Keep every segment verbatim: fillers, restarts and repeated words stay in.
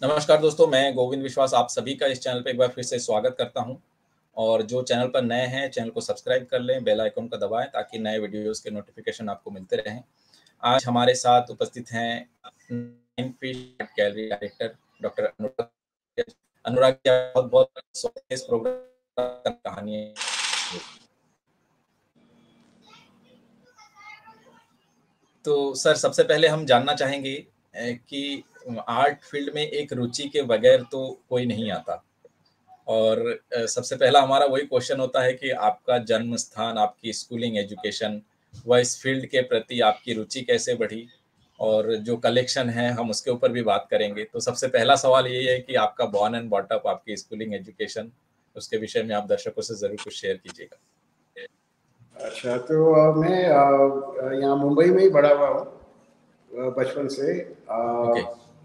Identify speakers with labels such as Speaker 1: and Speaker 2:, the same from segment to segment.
Speaker 1: नमस्कार दोस्तों, मैं गोविंद विश्वास आप सभी का इस चैनल पे एक बार फिर से स्वागत करता हूं। और जो चैनल पर नए हैं, चैनल को सब्सक्राइब कर लें, बेल आइकन को दबाएं ताकि नए वीडियोस के नोटिफिकेशन आपको मिलते रहें। आज हमारे साथ उपस्थित हैं nine fish gallery director doctor Anurag. Anurag की बहुत-बहुत स्वागत है इस प्रोग्राम कहानी है। तो सर, सबसे पहले हम जानना चाहेंगे अ, कि आर्ट फील्ड में एक रुचि के बगैर तो कोई नहीं आता। और अ, सबसे पहला हमारा वही क्वेश्चन होता है कि आपका जन्म स्थान, आपकी स्कूलिंग एजुकेशन व इस फील्ड के प्रति आपकी रुचि कैसे बढ़ी? और जो कलेक्शन है हम उसके ऊपर भी बात करेंगे। तो सबसे पहला सवाल यही है कि आपका बॉर्न एंड बॉट अप, आपकी स्कूलिंग एजुकेशन, उसके विषय में आप दर्शकों से ज़रूर कुछ शेयर कीजिएगा।
Speaker 2: अच्छा, तो अ, मैं अ, यहाँ मुंबई में ही बड़ा हुआ हूँ अ, बचपन से। अ,
Speaker 1: ओके।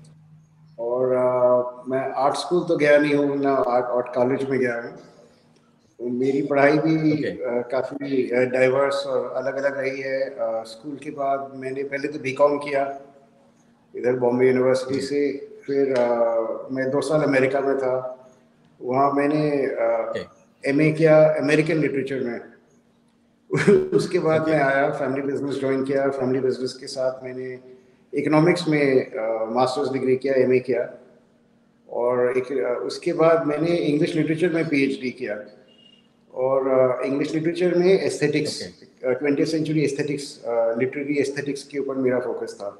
Speaker 2: और अ, मैं आर्ट स्कूल तो गया नहीं हूँ, ना आर्ट आर्ट कॉलेज में गया हूँ। मेरी पढ़ाई भी
Speaker 1: ओके।
Speaker 2: अ, काफ़ी डाइवर्स और अलग-अलग रही है। अ, स्कूल के बाद मैंने पहले तो बीकॉम किया इधर बॉम्बे यूनिवर्सिटी
Speaker 1: जी।
Speaker 2: से। फिर अ, मैं दो साल अमेरिका में था। वहाँ मैंने
Speaker 1: ओके।
Speaker 2: एमए किया अमेरिकन लिटरेचर में। उसके बाद
Speaker 1: ओके।
Speaker 2: मैं आया, फैमिली बिजनेस ज्वाइन किया। फैमिली बिजनेस के साथ मैंने इकोनॉमिक्स में मास्टर्स डिग्री किया, एमए किया। और एक अ, उसके बाद मैंने इंग्लिश लिटरेचर में पीएचडी किया। और इंग्लिश लिटरेचर में aesthetics,
Speaker 1: okay.
Speaker 2: Twenty century aesthetics, literary aesthetics के ऊपर मेरा फोकस था।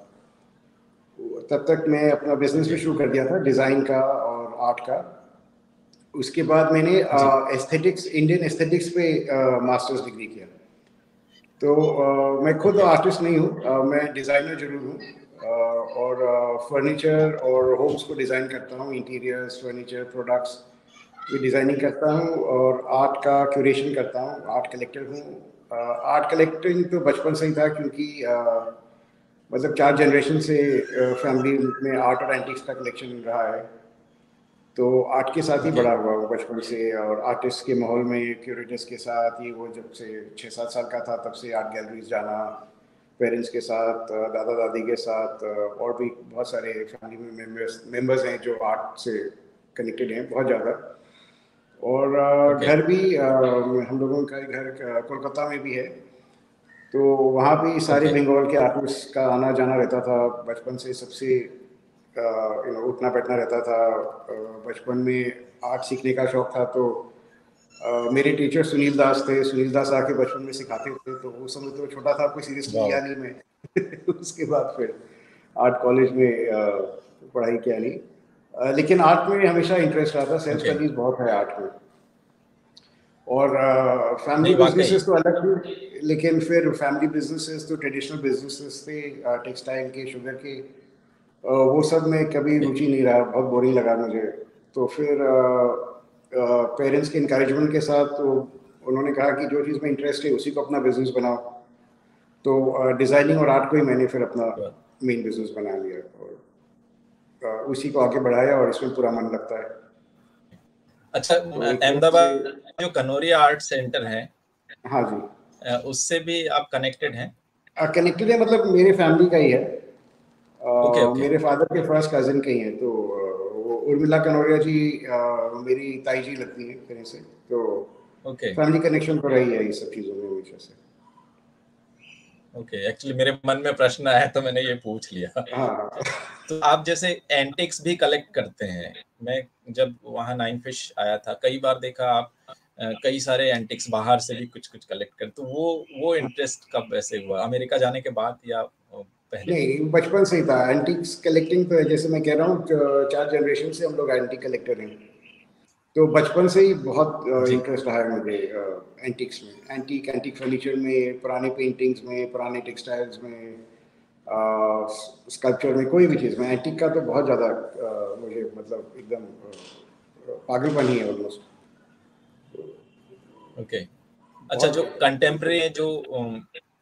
Speaker 2: तब तक मैं अपना बिजनेस भी
Speaker 1: ओके।
Speaker 2: शुरू कर दिया था, डिज़ाइन का और आर्ट का। उसके बाद मैंने
Speaker 1: जी।
Speaker 2: एस्थेटिक्स, इंडियन एस्थेटिक्स पे मास्टर्स डिग्री किया। तो uh, मैं खुद
Speaker 1: ओके।
Speaker 2: आर्टिस्ट नहीं हूँ, uh, मैं डिज़ाइनर जरूर हूँ। uh, और फर्नीचर uh, और होम्स को डिज़ाइन करता हूँ, इंटीरियर्स, फर्नीचर, प्रोडक्ट्स भी डिज़ाइनिंग करता हूँ। और आर्ट का क्यूरेशन करता हूँ, आर्ट कलेक्टर हूँ। आर्ट कलेक्टिंग तो बचपन से ही था, क्योंकि uh, मतलब चार जनरेशन से फैमिली uh, में आर्ट और एंटिक्स का कलेक्शन रहा है। तो आर्ट के साथ ही
Speaker 1: ओके।
Speaker 2: बड़ा हुआ हूँ बचपन से। और आर्टिस्ट के माहौल में, क्यूरेटर्स के साथ ही, वो जब से छः सात साल का था तब से आर्ट गैलरीज जाना, पेरेंट्स के साथ, दादा दादी के साथ। और भी बहुत सारे फैमिली में मेम्बर्स मेम्बर्स हैं जो आर्ट से कनेक्टेड हैं बहुत ज़्यादा। और अ,
Speaker 1: ओके।
Speaker 2: घर भी, अ, हम लोगों का घर अ, कोलकाता में भी है। तो वहाँ भी सारे
Speaker 1: ओके।
Speaker 2: बंगाल के आर्टिस्ट का आना जाना रहता था बचपन से। सबसे यू नो उठना बैठना रहता था। अ, बचपन में आर्ट सीखने का शौक था, तो अ, मेरे टीचर सुनील दास थे। सुनील दास आके बचपन में सिखाते थे, तो उस समय तो छोटा था, कोई सीरियसली
Speaker 1: वाओ!
Speaker 2: लिया नहीं मैं। उसके बाद फिर आर्ट कॉलेज में अ, पढ़ाई किया नहीं। अ, लेकिन आर्ट में हमेशा इंटरेस्ट रहा था, सेल्फ
Speaker 1: ओके।
Speaker 2: स्टडीज बहुत है आर्ट में। और फैमिली
Speaker 1: नहीं, वाक़ई।
Speaker 2: बिजनेसेस तो अलग थे, लेकिन फिर फैमिली बिजनेसेस तो ट्रेडिशनल बिजनेसेस थे, टेक्सटाइल के, शुगर के। अ, वो सब में कभी
Speaker 1: ओके।
Speaker 2: रुचि नहीं रहा, बहुत बोरिंग लगा मुझे। तो फिर पेरेंट्स के इंकरेजमेंट के साथ तो उन्होंने कहा कि जो चीज़ में इंटरेस्ट है उसी को अपना बिजनेस बनाओ। तो डिज़ाइनिंग और आर्ट को ही मैंने फिर अपना
Speaker 1: वाह!
Speaker 2: मेन बिजनेस बना लिया। और अ, उसी को आगे बढ़ाया, और इसमें पूरा मन लगता है।
Speaker 1: अच्छा,
Speaker 2: तो
Speaker 1: अ,
Speaker 2: एक तरह से,
Speaker 1: अहमदाबाद जो कनोरिया आर्ट सेंटर है,
Speaker 2: हाँ जी,
Speaker 1: अ, उससे भी आप कनेक्टेड हैं?
Speaker 2: कनेक्टेड है, मतलब मेरे फैमिली का ही है। अ,
Speaker 1: ओके। ओके।
Speaker 2: मेरे फादर के फर्स्ट कजिन के ही हैं। तो अ, वो उर्मिला कनौरिया जी अ, मेरी ताई जी लगती है एक तरह से। तो
Speaker 1: ओके।
Speaker 2: फैमिली कनेक्शन तो रही है ये सब चीज़ों में हमेशा से।
Speaker 1: ओके, एक्चुअली मेरे मन में प्रश्न आया तो मैंने ये पूछ लिया।
Speaker 2: हाँ हाँ।
Speaker 1: तो आप जैसे एंटिक्स भी कलेक्ट करते हैं। मैं जब वहाँ नाइन फिश आया था, कई बार देखा आप अ, कई सारे एंटिक्स बाहर से भी कुछ-कुछ कलेक्ट कर, तो वो वो इंटरेस्ट कब वैसे हुआ? अमेरिका जाने के बाद या अ, पहले भी?
Speaker 2: नहीं, बचपन से ही था एंटिक्स कलेक्टिंग। तो जैसे मैं कह रहा हूँ, च- चार जनरेशन से हम लोग एंटिक कलेक्टर हैं। तो बचपन से ही बहुत
Speaker 1: जी।
Speaker 2: इंटरेस्ट रहा है मुझे एंटिक्स में, एंटीक एंटीक फर्नीचर में, पुराने पेंटिंग्स में, पुराने टेक्सटाइल्स में, स्कल्पचर में, कोई भी चीज़ में। एंटीक का तो बहुत ज़्यादा अ, मुझे मतलब एकदम अ, पागलपन ही है ऑलमोस्ट।
Speaker 1: ओके। अच्छा, जो कंटेम्परेरी
Speaker 2: बहुत।
Speaker 1: है, जो अम,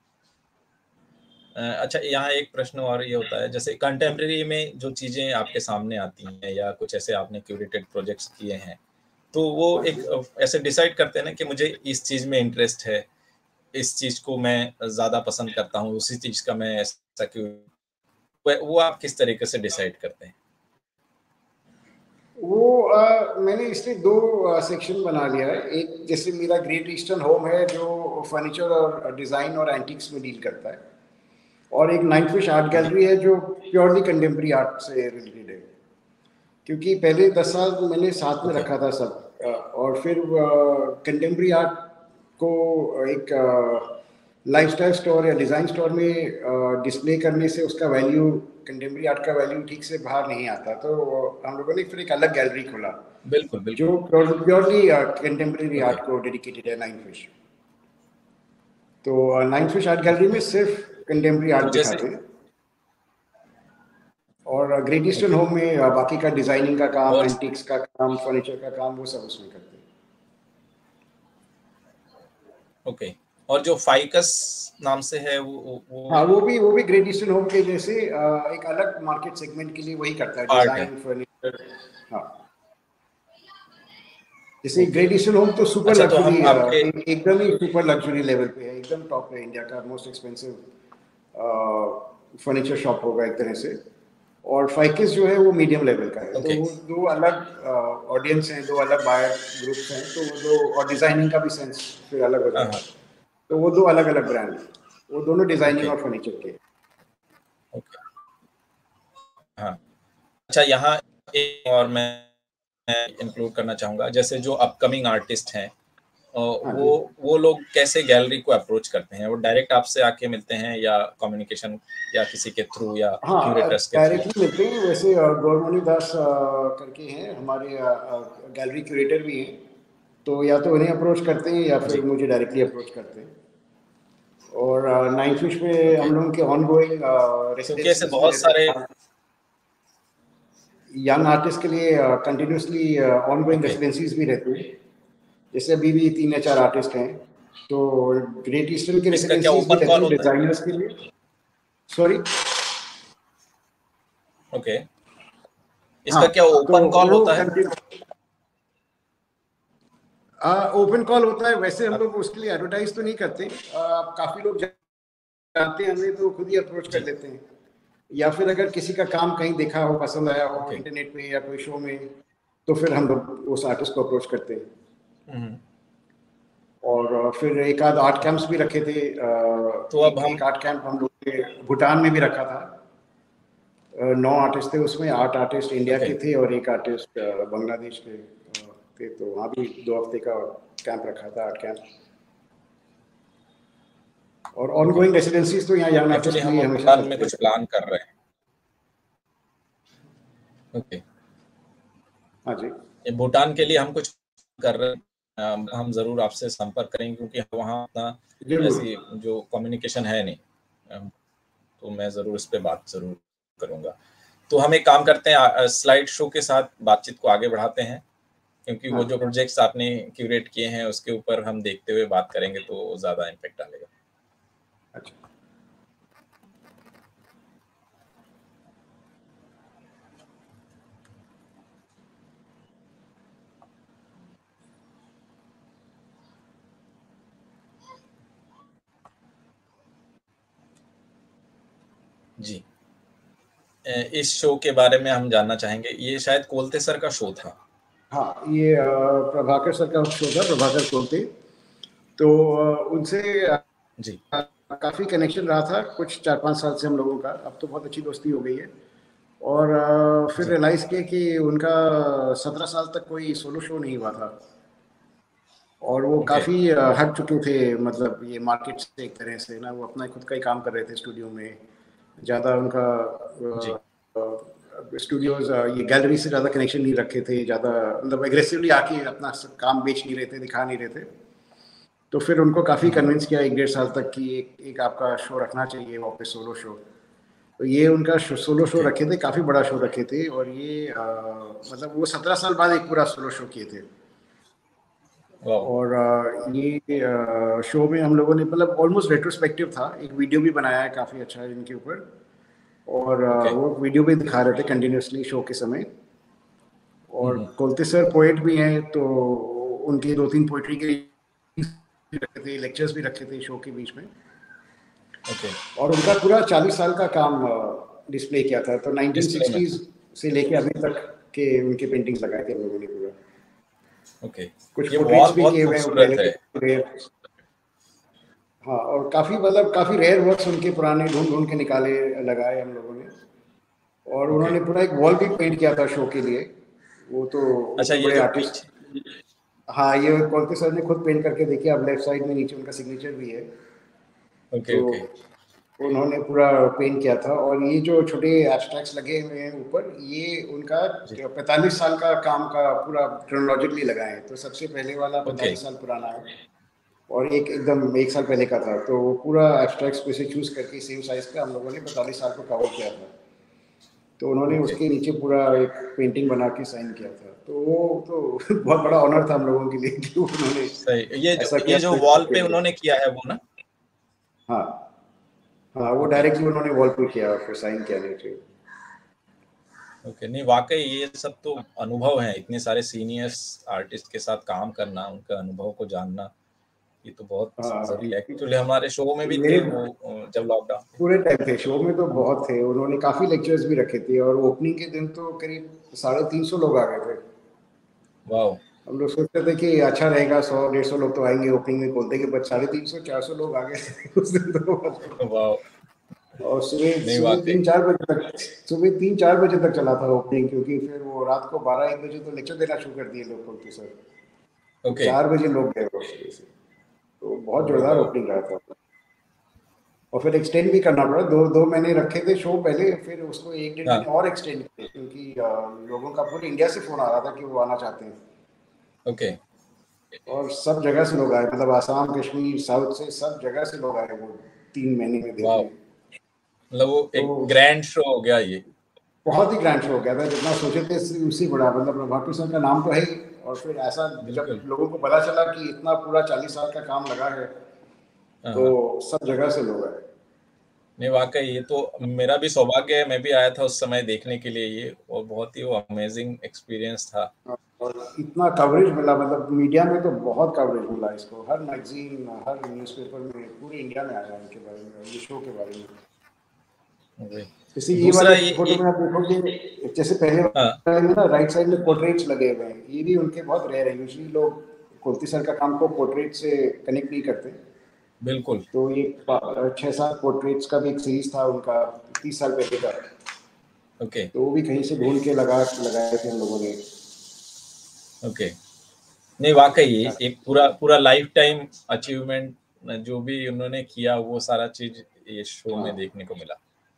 Speaker 1: अ, अच्छा, यहाँ एक प्रश्न और ये होता है, जैसे कंटेम्परेरी में जो चीज़ें आपके सामने आती हैं या कुछ ऐसे आपने क्यूरेटेड प्रोजेक्ट्स किए हैं, तो वो
Speaker 2: हाँ
Speaker 1: एक
Speaker 2: जी।
Speaker 1: अ, ऐसे डिसाइड करते हैं ना कि मुझे इस चीज़ में इंटरेस्ट है, इस चीज़ को मैं ज़्यादा पसंद करता हूँ, उसी चीज़ का मैं ऐसा क्यों, व वो आप किस तरीके से डिसाइड करते हैं?
Speaker 2: वो आ, मैंने इसलिए दो सेक्शन बना लिया है। एक जैसे मेरा ग्रेट ईस्टर्न होम है जो फर्नीचर और डिज़ाइन और एंटिक्स में डील करता है, और एक नाइन्थ फिश आर्ट
Speaker 1: जी
Speaker 2: गैलरी है जो प्योरली कंटेम्प्रेरी आर्ट से रिलेटेड है। क्योंकि पहले दस साल मैंने साथ में
Speaker 1: ओके
Speaker 2: रखा था सब, अ, और फिर कंटेम्प्रेरी आर्ट को एक लाइफस्टाइल स्टोर या डिज़ाइन स्टोर में डिस्प्ले करने से उसका वैल्यू, कंटेम्प्रेरी आर्ट का वैल्यू ठीक से बाहर नहीं आता। तो हम लोगों ने फिर एक अलग गैलरी खोला
Speaker 1: बिल्कुल बिल्कुल
Speaker 2: जो प्योरली कंटेम्प्रेरी
Speaker 1: ओके
Speaker 2: आर्ट को डेडिकेटेड है, नाइन फिश। तो नाइन फिश आर्ट गैलरी में
Speaker 1: ओके
Speaker 2: सिर्फ कंटेम्प्रेरी
Speaker 1: तो
Speaker 2: आर्ट
Speaker 1: जैसे
Speaker 2: दिखाते हैं, और ग्रेट ईस्टर्न
Speaker 1: ओके
Speaker 2: होम में अ, बाकी का डिजाइनिंग का काम,
Speaker 1: और
Speaker 2: एंटिक्स का काम, फर्नीचर का काम, वो सब उसमें करते हैं।
Speaker 1: ओके और जो फाइकस नाम से है वो
Speaker 2: हाँ,
Speaker 1: वो
Speaker 2: वो भी वो भी ग्रेट ईस्टर्न होम के जैसे अ, एक अलग मार्केट सेगमेंट के लिए वही करता है,
Speaker 1: आर्ट है।
Speaker 2: Design, furniture. हाँ, जैसे
Speaker 1: ओके
Speaker 2: ग्रेट ईस्टर्न होम तो सुपर
Speaker 1: अच्छा तो
Speaker 2: लग्जरी,
Speaker 1: हम आपके
Speaker 2: एक, एकदम ही सुपर लग्जरी लेवल पे है, एकदम टॉप पे, इंडिया का मोस्ट एक्सपेंसिव फर्नीचर शॉप होगा एक तरह से। और फाइकिस जो है वो मीडियम लेवल का है। तो
Speaker 1: ओके
Speaker 2: वो दो अलग ऑडियंस हैं, दो अलग बायर ग्रुप्स हैं, तो वो दो, और डिजाइनिंग का भी सेंस फिर अलग हो
Speaker 1: हाँ
Speaker 2: जाता
Speaker 1: हाँ
Speaker 2: है। तो वो दो अलग अलग ब्रांड हैं, वो दोनों डिजाइनिंग
Speaker 1: ओके
Speaker 2: और फर्नीचर के।
Speaker 1: ओके हाँ अच्छा यहाँ एक और मैं इंक्लूड करना चाहूँगा, जैसे जो अपकमिंग आर्टिस्ट हैं अ,
Speaker 2: हाँ
Speaker 1: वो
Speaker 2: जी।
Speaker 1: वो लोग कैसे गैलरी को अप्रोच करते हैं? वो डायरेक्ट आपसे आके मिलते हैं या कम्युनिकेशन या किसी के थ्रू या
Speaker 2: हाँ,
Speaker 1: क्यूरेटर्स के थ्रू?
Speaker 2: डायरेक्टली मिलते हैं। वैसे गौरमणि दास अ, करके हैं हमारे गैलरी क्यूरेटर भी हैं, तो या तो उन्हें अप्रोच करते हैं या फिर
Speaker 1: जी
Speaker 2: मुझे डायरेक्टली अप्रोच करते हैं। और नाइन फिश में
Speaker 1: ओके
Speaker 2: हम लोगों के ऑन गोइंग
Speaker 1: क्योंकि ऐसे
Speaker 2: रेसिडेंसीज भी
Speaker 1: बहुत
Speaker 2: रहते
Speaker 1: सारे
Speaker 2: हैं यंग आर्टिस्ट के लिए, continuously on going
Speaker 1: okay
Speaker 2: residencies भी रहती है। जैसे अभी भी तीन या चार आर्टिस्ट हैं, तो ग्रेट ईस्टर्न की
Speaker 1: इसका क्या
Speaker 2: रेसिडेंसीज भी
Speaker 1: ओपन
Speaker 2: रहती
Speaker 1: कॉल
Speaker 2: हैं
Speaker 1: होता है?
Speaker 2: डिजाइनर्स के लिए। सॉरी।
Speaker 1: ओके
Speaker 2: हाँ,
Speaker 1: इसका क्या
Speaker 2: तो
Speaker 1: ओपन कॉल
Speaker 2: वो
Speaker 1: होता है?
Speaker 2: ओपन कॉल होता है। वैसे हम लोग उसके लिए एडवर्टाइज तो नहीं करते, आ, काफी लोग जानते हैं हमें तो खुद ही अप्रोच कर
Speaker 1: जी
Speaker 2: लेते हैं, या फिर अगर किसी का काम कहीं देखा हो, पसंद आया हो
Speaker 1: ओके
Speaker 2: इंटरनेट पे या कोई शो में, तो फिर हम लोग उस आर्टिस्ट को अप्रोच करते हैं।
Speaker 1: हम्म
Speaker 2: और फिर एक आध आर्ट
Speaker 1: ओके
Speaker 2: कैंप्स भी रखे थे।
Speaker 1: तो अब
Speaker 2: एक
Speaker 1: हम
Speaker 2: एक आर्ट कैंप हम लोग ने भूटान में भी रखा था। नौ आर्टिस्ट थे उसमें, आठ आर्टिस्ट इंडिया
Speaker 1: ओके
Speaker 2: के थे और एक आर्टिस्ट बांग्लादेश के थे। तो वहाँ भी दो हफ्ते का कैंप रखा था, आर्ट कैंप। और ऑन
Speaker 1: ओके
Speaker 2: गोइंग रेसिडेंसीज तो यहाँ यंग
Speaker 1: एक्चुअली
Speaker 2: आर्टिस्ट के
Speaker 1: हम
Speaker 2: लिए
Speaker 1: अब
Speaker 2: हमेशा
Speaker 1: भूटान में
Speaker 2: चलते
Speaker 1: कुछ
Speaker 2: रहते हैं।
Speaker 1: प्लान कर रहे हैं। ओके
Speaker 2: हाँ जी।
Speaker 1: ये भूटान के लिए हम कुछ कर रहे हैं, अम, हम ज़रूर आपसे संपर्क करेंगे क्योंकि वहाँ उतना
Speaker 2: जरूर।
Speaker 1: ऐसी जो कम्युनिकेशन है नहीं। अम, तो मैं ज़रूर इस पे बात ज़रूर करूँगा। तो हम एक काम करते हैं, स्लाइड शो के साथ बातचीत को आगे बढ़ाते हैं क्योंकि
Speaker 2: हाँ।
Speaker 1: वो जो प्रोजेक्ट्स आपने क्यूरेट किए हैं उसके ऊपर हम देखते हुए बात करेंगे तो ज़्यादा इम्पैक्ट डालेगा।
Speaker 2: अच्छा।
Speaker 1: जी इस शो के बारे में हम जानना चाहेंगे, ये शायद कोलते सर का शो था।
Speaker 2: हाँ, ये प्रभाकर सर का शो था, प्रभाकर कोलते। तो उनसे
Speaker 1: जी
Speaker 2: काफ़ी कनेक्शन रहा था कुछ चार पाँच साल से हम लोगों का। अब तो बहुत अच्छी दोस्ती हो गई है। और फिर
Speaker 1: जी
Speaker 2: रियलाइज़ किया कि उनका सत्रह साल तक कोई सोलो शो नहीं हुआ था, और वो
Speaker 1: ओके
Speaker 2: काफ़ी हट चुके थे, मतलब ये मार्केट से एक तरह से ना। वो अपना खुद का ही काम कर रहे थे स्टूडियो में, ज़्यादा उनका
Speaker 1: जी
Speaker 2: स्टूडियोज ये गैलरी से ज़्यादा कनेक्शन नहीं रखे थे, ज़्यादा मतलब एग्रेसिवली आके अपना काम बेच नहीं रहे थे, दिखा नहीं रहे थे। तो फिर उनको काफ़ी
Speaker 1: हम्म
Speaker 2: कन्विंस किया एक डेढ़ साल तक कि एक एक आपका शो रखना चाहिए वापस, सोलो शो। तो ये उनका सोलो शो
Speaker 1: ओके
Speaker 2: रखे थे, काफ़ी बड़ा शो रखे थे। और ये आ, मतलब वो सत्रह साल बाद एक पूरा सोलो शो किए थे।
Speaker 1: वाह
Speaker 2: और आ, ये आ, शो में हम लोगों ने मतलब ऑलमोस्ट रेट्रोस्पेक्टिव था, एक वीडियो भी बनाया है काफ़ी अच्छा इनके ऊपर। और आ,
Speaker 1: ओके
Speaker 2: वो वीडियो भी दिखा रहे थे कंटिन्यूसली शो के समय। और
Speaker 1: हम्म
Speaker 2: कोलते सर पोएट भी हैं, तो उनकी दो तीन पोइट्री के रखे थे, लेक्चर्स भी रखे थे शो के बीच में।
Speaker 1: ओके
Speaker 2: और उनका पूरा चालीस साल का काम डिस्प्ले किया था। तो
Speaker 1: डिस्प्ले में
Speaker 2: नाइनटीन सिक्सटीज़ से लेके अभी तक के उनके पेंटिंग्स लगाए थे हम लोगों ने पूरा।
Speaker 1: ओके,
Speaker 2: कुछ
Speaker 1: ये
Speaker 2: पोर्ट्रेट्स
Speaker 1: वॉल
Speaker 2: भी
Speaker 1: बहुत
Speaker 2: किए हुए हैं
Speaker 1: खूबसूरत
Speaker 2: पहले
Speaker 1: है।
Speaker 2: के। हाँ, और काफ़ी मतलब काफ़ी रेयर वर्क्स उनके पुराने ढूंढ ढूंढ के निकाले लगाए हम लोगों ने। और
Speaker 1: ओके,
Speaker 2: उन्होंने पूरा एक वॉल भी पेंट किया था शो के लिए। वो तो
Speaker 1: अच्छा
Speaker 2: इतने
Speaker 1: ये
Speaker 2: बड़े
Speaker 1: जो
Speaker 2: आर्टिस्ट।
Speaker 1: पीछे,
Speaker 2: हाँ, ये कोलते सर ने खुद पेंट करके देखिए, आप लेफ्ट साइड में नीचे उनका सिग्नेचर भी है।
Speaker 1: ओके
Speaker 2: तो
Speaker 1: ओके,
Speaker 2: उन्होंने पूरा पेंट किया था। और ये जो छोटे एब्स्ट्रैक्ट्स लगे हुए हैं ऊपर, ये उनका
Speaker 1: जी,
Speaker 2: पैंतालीस साल का काम का पूरा क्रोनोलॉजिकली लगाए हैं। तो सबसे पहले वाला
Speaker 1: ओके,
Speaker 2: पैंतालीस साल पुराना है, और एक एकदम एक साल पहले का था। तो वो पूरा एब्स्ट्रैक्ट्स में से चूज करके सेम साइज का हम लोगों ने पैंतालीस साल को कवर किया था। तो उन्होंने
Speaker 1: ओके,
Speaker 2: उसके नीचे पूरा एक पेंटिंग बना के साइन किया था। तो वो तो बहुत बड़ा ऑनर था हम लोगों के लिए कि उन्होंने
Speaker 1: सही। ये जो
Speaker 2: ऐसा
Speaker 1: ये
Speaker 2: किया
Speaker 1: जो
Speaker 2: तो
Speaker 1: वॉल पे
Speaker 2: पेंटिंग।
Speaker 1: उन्होंने किया है वो ना?
Speaker 2: हाँ हाँ, वो
Speaker 1: ओके
Speaker 2: डायरेक्टली उन्होंने वॉल पे किया और फिर साइन किया नीचे।
Speaker 1: ओके, नहीं वाकई ये सब तो अनुभव है, इतने सारे सीनियर्स आर्टिस्ट के साथ काम करना, उनका अनुभव को जानना, ये तो बहुत
Speaker 2: हाँ,
Speaker 1: जरूरी है। एक्चुअली हमारे शो में भी
Speaker 2: मेरे
Speaker 1: थे वो अ, जब लॉकडाउन पे।
Speaker 2: पूरे टाइम थे शो में तो बहुत थे। उन्होंने काफ़ी लेक्चर्स भी रखे थे, और ओपनिंग के दिन तो करीब साढ़े तीन सौ लोग आ गए थे।
Speaker 1: वाह,
Speaker 2: हम लोग सोचते थे कि अच्छा रहेगा, सौ डेढ़ सौ लोग तो आएंगे ओपनिंग में बोलते, कि बस साढ़े तीन सौ चार सौ लोग आ गए थे उस दिन तो।
Speaker 1: वाह,
Speaker 2: और सुबह
Speaker 1: नहीं
Speaker 2: सुबह
Speaker 1: वाकई,
Speaker 2: तीन चार बजे तक सुबह तीन चार बजे तक चला था ओपनिंग, क्योंकि फिर वो रात को बारह एक बजे तो लेक्चर देना शुरू कर दिए लोग बोलते सर। तो
Speaker 1: ओके,
Speaker 2: चार बजे लोग गए वो सुबह से। तो बहुत जोरदार
Speaker 1: ओह,
Speaker 2: ओपनिंग रहा था। और फिर एक्सटेंड भी करना पड़ा, दो दो महीने रखे थे शो पहले, फिर उसको एक डेढ़
Speaker 1: हाँ,
Speaker 2: महीने और एक्सटेंड किए, क्योंकि अ, लोगों का पूरे इंडिया से फोन आ रहा था कि वो आना चाहते हैं।
Speaker 1: ओके,
Speaker 2: और सब जगह से लोग आए, मतलब आसाम, कश्मीर, साउथ से सब जगह से लोग आए वो तीन महीने में
Speaker 1: वाह,
Speaker 2: देखने।
Speaker 1: मतलब वो
Speaker 2: तो
Speaker 1: एक ग्रैंड शो हो गया ये।
Speaker 2: बहुत ही ग्रैंड शो हो गया था, जितना सोचे थे उससे बड़ा। मतलब प्रभाकर सर का नाम तो है ही, और फिर ऐसा जब
Speaker 1: बिल्कुल,
Speaker 2: लोगों को पता चला कि इतना पूरा चालीस साल का काम लगा है,
Speaker 1: हाँ
Speaker 2: तो
Speaker 1: हाँ,
Speaker 2: सब जगह से लोग आए।
Speaker 1: नहीं वाकई ये तो मेरा भी सौभाग्य है, मैं भी आया था उस समय देखने के लिए ये, और बहुत ही वो अमेजिंग एक्सपीरियंस था।
Speaker 2: और इतना कवरेज मिला, मतलब मीडिया में तो बहुत कवरेज मिला इसको, हर मैगजीन, हर न्यूज़पेपर में पूरे इंडिया में आया इनके बारे में, ये शो के बारे में।
Speaker 1: वही।
Speaker 2: जैसे ये
Speaker 1: दूसरा
Speaker 2: वाले
Speaker 1: ये
Speaker 2: फोटो
Speaker 1: ये
Speaker 2: में आप देखोगे, जैसे पहले
Speaker 1: हाँ,
Speaker 2: वाले में ना राइट साइड में पोर्ट्रेट्स लगे हुए हैं, ये भी उनके बहुत रेयर है। यूजली लोग कुर्ती सर का काम को पोर्ट्रेट से कनेक्ट नहीं करते।
Speaker 1: बिल्कुल,
Speaker 2: तो ये पा- छह सात पोर्ट्रेट्स का भी एक सीरीज था उनका, तीस साल पहले का।
Speaker 1: ओके,
Speaker 2: तो वो भी कहीं से ढूंढ के लगा लगाए थे हम लोगों ने।
Speaker 1: ओके, नहीं वाकई ये एक पूरा पूरा लाइफ टाइम अचीवमेंट जो भी उन्होंने किया, वो सारा चीज ये शो में
Speaker 2: हाँ,
Speaker 1: देखने को मिला।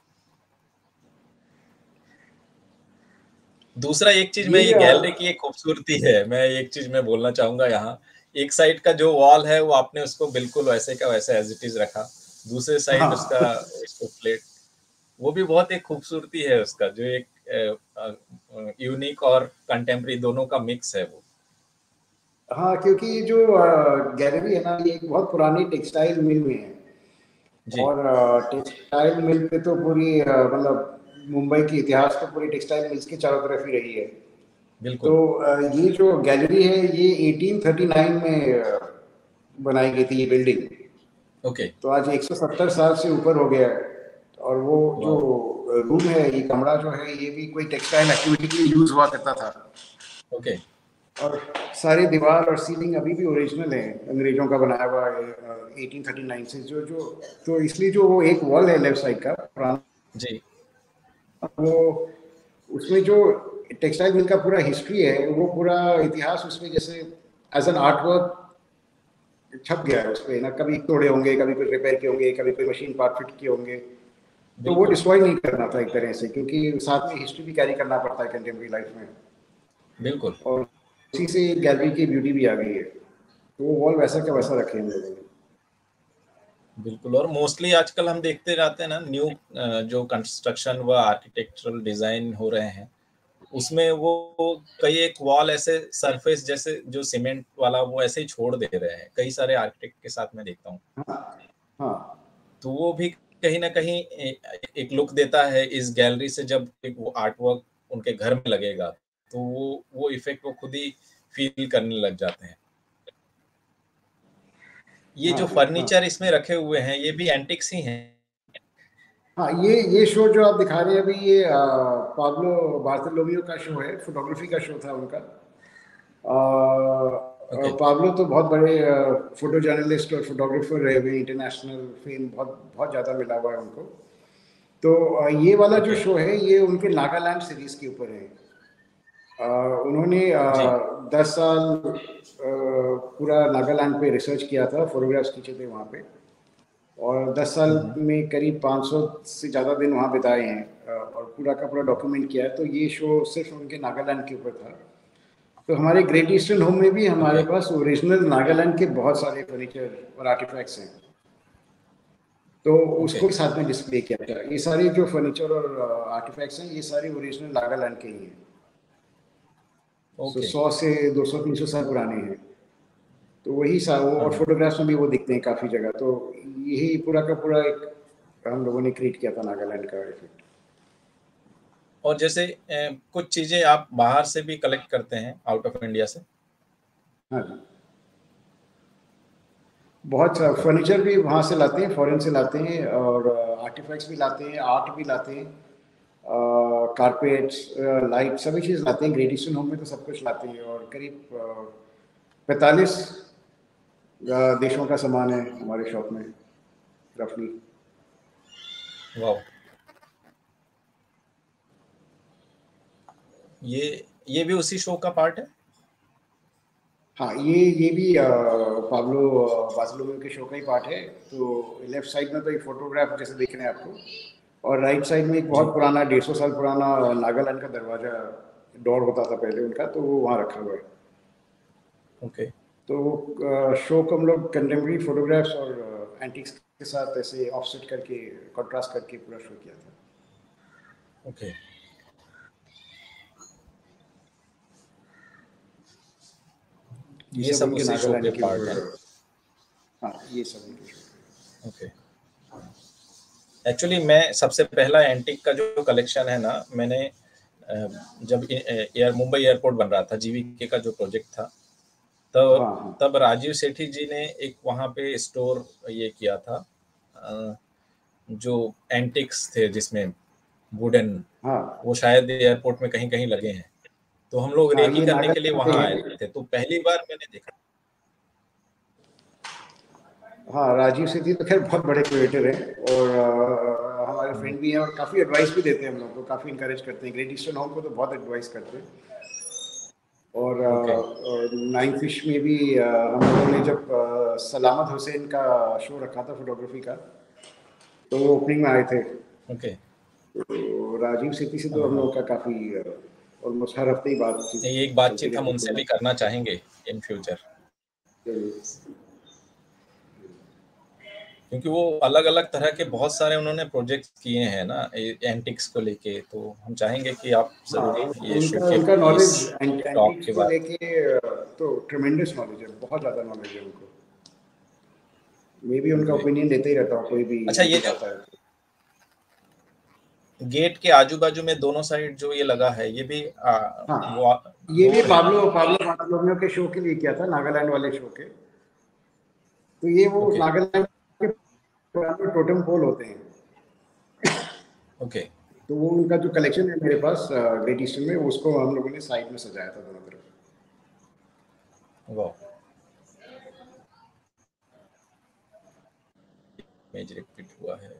Speaker 1: दूसरा एक चीज में
Speaker 2: ये
Speaker 1: ये
Speaker 2: अ,
Speaker 1: गैलरी की एक खूबसूरती है, मैं एक चीज मैं बोलना चाहूंगा यहाँ। एक साइड का जो वॉल है वो आपने उसको बिल्कुल वैसे का वैसे एज इट इज रखा, दूसरे साइड उसका
Speaker 2: हाँ
Speaker 1: उसको प्लेट, वो भी बहुत एक खूबसूरती है उसका, जो एक यूनिक और कंटेम्प्रेरी दोनों का मिक्स है वो।
Speaker 2: हाँ, क्योंकि ये जो गैलरी है ना, ये एक बहुत पुरानी टेक्सटाइल मिल में है।
Speaker 1: जी,
Speaker 2: और टेक्सटाइल मिल पे तो पूरी अ, मतलब मुंबई की इतिहास तो पूरी टेक्सटाइल मिल्स के चारों तरफ ही रही है। तो
Speaker 1: बिल्कुल,
Speaker 2: अ, ये जो गैलरी है, ये अठारह सौ उनतालीस में अ, बनाई गई थी ये बिल्डिंग।
Speaker 1: ओके,
Speaker 2: तो आज एक सौ सत्तर साल से ऊपर हो गया है। और वो जो
Speaker 1: वाह,
Speaker 2: रूम है, ये कमरा जो है, ये भी कोई टेक्सटाइल एक्टिविटी के लिए यूज हुआ करता था।
Speaker 1: ओके,
Speaker 2: और सारी दीवार और सीलिंग अभी भी ओरिजिनल है, अंग्रेजों का बनाया हुआ है अठारह सौ उनतालीस से। जो जो तो इसलिए जो वो एक वॉल है लेफ्ट साइड का पुराना,
Speaker 1: जी,
Speaker 2: वो उसमें जो टेक्सटाइल मिल का पूरा हिस्ट्री है, वो पूरा इतिहास उसमें जैसे एज एन आर्ट वर्क छप गया है उस पे ना। कभी तोड़े होंगे, कभी कुछ रिपेयर किए होंगे, कभी कोई मशीन पार्ट फिट किए होंगे। तो वो
Speaker 1: बिल्कुल,
Speaker 2: डिस्ट्रॉय नहीं करना था एक तरह से, क्योंकि साथ में हिस्ट्री भी कैरी करना पड़ता है कंटेम्प्रेरी लाइफ में।
Speaker 1: बिल्कुल,
Speaker 2: और उसी से गैलरी की ब्यूटी भी आ गई है। तो वो वॉल वैसा का वैसा रखे हम लोगों ने।
Speaker 1: बिल्कुल। और मोस्टली आजकल हम देखते रहते हैं ना, न्यू जो कंस्ट्रक्शन व आर्किटेक्चरल डिजाइन हो रहे हैं, उसमें वो कई एक वॉल ऐसे सरफेस जैसे जो सीमेंट वाला वो ऐसे ही छोड़ दे रहे हैं, कई सारे आर्किटेक्ट के साथ मैं देखता हूँ।
Speaker 2: हाँ हाँ
Speaker 1: तो वो भी कहीं ना कहीं ए- एक लुक देता है इस गैलरी से, जब एक वो आर्ट वर्क उनके घर में लगेगा तो वो वो इफेक्ट वो खुद ही फील करने लग जाते हैं। ये
Speaker 2: हाँ
Speaker 1: जो
Speaker 2: हाँ।
Speaker 1: फर्नीचर इसमें रखे हुए हैं ये भी एंटिक्स ही हैं।
Speaker 2: हाँ, ये ये शो जो आप दिखा रहे हैं अभी, ये पाब्लो बार्थोलोमियो का शो है, फोटोग्राफी का शो था उनका।
Speaker 1: ओके
Speaker 2: पाब्लो तो बहुत बड़े फोटो जर्नलिस्ट और फोटोग्राफर रहे हुए, इंटरनेशनल फेम बहुत बहुत ज़्यादा मिला हुआ है उनको। तो अ, ये वाला जो
Speaker 1: ओके
Speaker 2: शो है ये उनके नागालैंड सीरीज के ऊपर है। अ, उन्होंने
Speaker 1: जी
Speaker 2: दस साल अ, पूरा नागालैंड पे रिसर्च किया था, फोटोग्राफ्स खींचे थे वहाँ पे, और दस साल
Speaker 1: हम्म
Speaker 2: में करीब पाँच सौ से ज़्यादा दिन वहाँ बिताए हैं, अ, और पूरा का पूरा डॉक्यूमेंट किया है। तो ये शो सिर्फ उनके नागालैंड के ऊपर था। तो हमारे ग्रेट ईस्टर्न होम में भी हमारे
Speaker 1: ओके
Speaker 2: पास ओरिजिनल नागालैंड के बहुत सारे फर्नीचर और आर्टिफैक्ट्स हैं, तो
Speaker 1: ओके
Speaker 2: उसको साथ में डिस्प्ले किया था। ये सारे जो फर्नीचर और आर्टिफैक्ट्स हैं ये सारे ओरिजिनल नागालैंड के ही हैं। सो
Speaker 1: ओके
Speaker 2: सौ से दो सौ तीन सौ साल पुराने हैं। तो वही सा वो,
Speaker 1: हाँ
Speaker 2: और
Speaker 1: हाँ
Speaker 2: फोटोग्राफ्स में भी वो दिखते हैं काफ़ी जगह। तो यही पूरा का पूरा एक हम लोगों ने क्रिएट किया था नागालैंड का इफेक्ट।
Speaker 1: और जैसे अ, कुछ चीजें आप बाहर से भी कलेक्ट करते हैं, आउट ऑफ इंडिया से?
Speaker 2: हाँ जी, बहुत
Speaker 1: ओके
Speaker 2: फर्नीचर भी वहाँ से लाते हैं, फॉरेन से लाते हैं, और आर्टिफैक्ट्स भी लाते हैं, आर्ट भी लाते हैं, कारपेट्स, लाइट, सभी चीज़ लाते हैं। ग्रेट ईस्टर्न होम में तो सब कुछ लाते हैं, और करीब पैंतालीस देशों का सामान है हमारे शॉप में रफली।
Speaker 1: वाह, ये ये भी उसी शो का पार्ट है?
Speaker 2: हाँ, ये ये भी पाब्लो बार्थोलोम्यू के शो का ही पार्ट है। तो लेफ्ट साइड में तो एक फोटोग्राफ जैसे देख रहे हैं आपको, और राइट साइड में एक बहुत
Speaker 1: जी
Speaker 2: पुराना डेढ़ सौ साल पुराना नागालैंड का दरवाजा, डोर होता था पहले उनका, तो वो वहाँ रखा हुआ है।
Speaker 1: ओके
Speaker 2: तो शो को हम लोग कंटेम्प्रेरी फोटोग्राफ्स और एंटिक्स के साथ ऐसे ऑफसेट करके, कंट्रास्ट करके पूरा शो किया था।
Speaker 1: ओके
Speaker 2: ये
Speaker 1: ये
Speaker 2: सब
Speaker 1: सब
Speaker 2: उनके
Speaker 1: उसी शो के
Speaker 2: नागालैंड के
Speaker 1: पार्ट हैं?
Speaker 2: ऊपर। हाँ, ये सब उनके शो।
Speaker 1: ओके। एक्चुअली मैं सबसे पहला एंटीक का जो कलेक्शन है ना, मैंने अ, जब एयर मुंबई एयरपोर्ट बन रहा था, जीवीके का जो प्रोजेक्ट था, तब
Speaker 2: हाँ हाँ
Speaker 1: तब राजीव सेठी जी ने एक वहाँ पे स्टोर ये किया था, अ, जो एंटिक्स थे जिसमें वुडन,
Speaker 2: हाँ
Speaker 1: वो शायद एयरपोर्ट में कहीं कहीं लगे हैं। तो हम लोग
Speaker 2: हाँ,
Speaker 1: रेकी
Speaker 2: ये
Speaker 1: करने के लिए
Speaker 2: नागालैंड के
Speaker 1: वहाँ आए
Speaker 2: हैं।
Speaker 1: थे, तो पहली बार मैंने देखा।
Speaker 2: हाँ, राजीव सेठी तो खैर बहुत बड़े क्रिएटर हैं, और अ, हमारे फ्रेंड भी हैं, और काफ़ी एडवाइस भी देते हैं हम लोग को, काफ़ी इंकरेज करते हैं। ग्रेट ईस्टर्न होम को तो बहुत एडवाइस करते हैं। और
Speaker 1: ओके
Speaker 2: नाइन फिश में भी अ, हम लोगों ने जब अ, सलामत हुसैन का शो रखा था फोटोग्राफी का, तो वो ओपनिंग में आए थे।
Speaker 1: ओके
Speaker 2: तो राजीव सेठी से तो
Speaker 1: हाँ
Speaker 2: हम
Speaker 1: हाँ,
Speaker 2: लोग का काफ़ी ऑलमोस्ट हर हफ्ते ही बातचीत
Speaker 1: ये एक
Speaker 2: चलती
Speaker 1: बातचीत हम
Speaker 2: रहती
Speaker 1: उनसे
Speaker 2: थी।
Speaker 1: भी करना चाहेंगे इन फ्यूचर, क्योंकि वो अलग अलग तरह के बहुत सारे उन्होंने प्रोजेक्ट किए हैं ना एंटिक्स को लेके, तो हम चाहेंगे कि आप
Speaker 2: हाँ,
Speaker 1: जरूर ये शो
Speaker 2: उनका
Speaker 1: के
Speaker 2: उनका
Speaker 1: इस
Speaker 2: नॉलेज
Speaker 1: टॉक
Speaker 2: एंटीक्स
Speaker 1: के
Speaker 2: को
Speaker 1: बाद।
Speaker 2: लेके अ, तो ट्रेमेंडस नॉलेज है, बहुत ज़्यादा नॉलेज है उनको। मैं भी उनका
Speaker 1: ओके
Speaker 2: ओपिनियन लेते ही रहता हूँ, कोई भी
Speaker 1: अच्छा, ये
Speaker 2: एंटीक
Speaker 1: जो
Speaker 2: आता है तो।
Speaker 1: गेट के आजू बाजू में दोनों साइड जो ये लगा है, ये भी आ, वो
Speaker 2: हाँ,
Speaker 1: आ,
Speaker 2: ये भी
Speaker 1: वो है ना?
Speaker 2: पाब्लो पाब्लो बार्टोलोम्यू के शो के लिए किया था, नागालैंड वाले शो के। तो ये वो
Speaker 1: ओके
Speaker 2: नागालैंड के पुराने टोटम पोल होते हैं।
Speaker 1: ओके
Speaker 2: तो वो उनका जो कलेक्शन है मेरे पास ग्रेट ईस्टर्न में, उसको हम लोगों ने साइड में सजाया था दोनों तरफ।
Speaker 1: वाह, इमेज रिपीट हुआ है।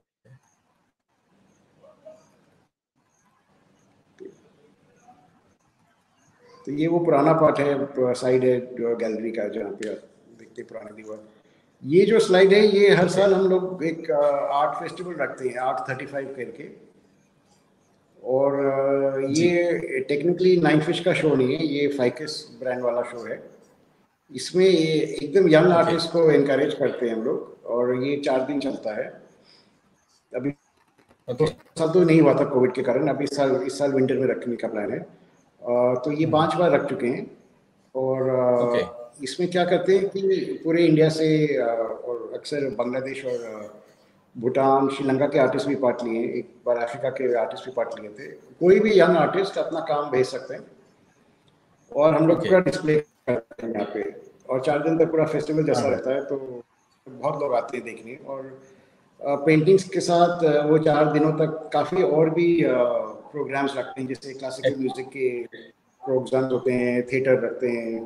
Speaker 2: तो ये वो पुराना पार्ट है, साइड है गैलरी का, जहाँ पे आप देखते हैं पुराना दीवार। ये जो स्लाइड है, ये हर
Speaker 1: ओके
Speaker 2: साल हम लोग एक आर्ट फेस्टिवल रखते हैं, आर्ट थर्टी फाइव करके। और अ,
Speaker 1: जी
Speaker 2: ये टेक्निकली नाइन फिश का शो नहीं है, ये फाइकस ब्रांड वाला शो है। इसमें ये एकदम यंग
Speaker 1: ओके
Speaker 2: आर्टिस्ट को एनकरेज करते हैं हम लोग, और ये चार दिन चलता है। अभी दो
Speaker 1: ओके
Speaker 2: साल तो नहीं हुआ था कोविड के कारण, अभी इस साल इस साल विंटर में रखने का प्लान है। अ, तो ये
Speaker 1: हम्म
Speaker 2: पांच बार रख चुके हैं। और
Speaker 1: ओके
Speaker 2: अ, इसमें क्या करते हैं कि पूरे इंडिया से अ, और अक्सर बांग्लादेश और अ, भूटान, श्रीलंका के आर्टिस्ट भी पार्ट लिए हैं, एक बार अफ्रीका के आर्टिस्ट भी पार्ट लिए थे। कोई भी यंग आर्टिस्ट अपना काम भेज सकते हैं, और हम लोग
Speaker 1: ओके
Speaker 2: पूरा डिस्प्ले करते हैं यहाँ पे। और चार दिन तक पूरा फेस्टिवल
Speaker 1: हाँ
Speaker 2: जैसा
Speaker 1: हाँ
Speaker 2: रहता है, तो बहुत लोग आते हैं देखने। और पेंटिंग्स के साथ वो चार दिनों तक काफ़ी और भी प्रोग्राम्स रखते हैं, जैसे क्लासिकल म्यूजिक के प्रोग्राम्स होते हैं, थिएटर रखते हैं,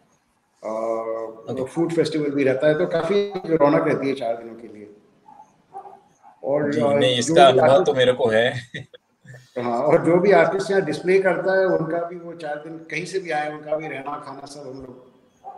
Speaker 1: ओके।
Speaker 2: फूड फेस्टिवल भी रहता है, तो काफ़ी रौनक रहती है चार दिनों के लिए। और
Speaker 1: जी, नहीं
Speaker 2: जो
Speaker 1: इसका
Speaker 2: भी
Speaker 1: अनुभव तो
Speaker 2: आर्टिस्ट
Speaker 1: मेरे को है।
Speaker 2: हाँ, और जो भी आर्टिस्ट यहाँ डिस्प्ले करता है उनका भी वो चार दिन कहीं से भी आए, उनका भी रहना खाना सब हम लोग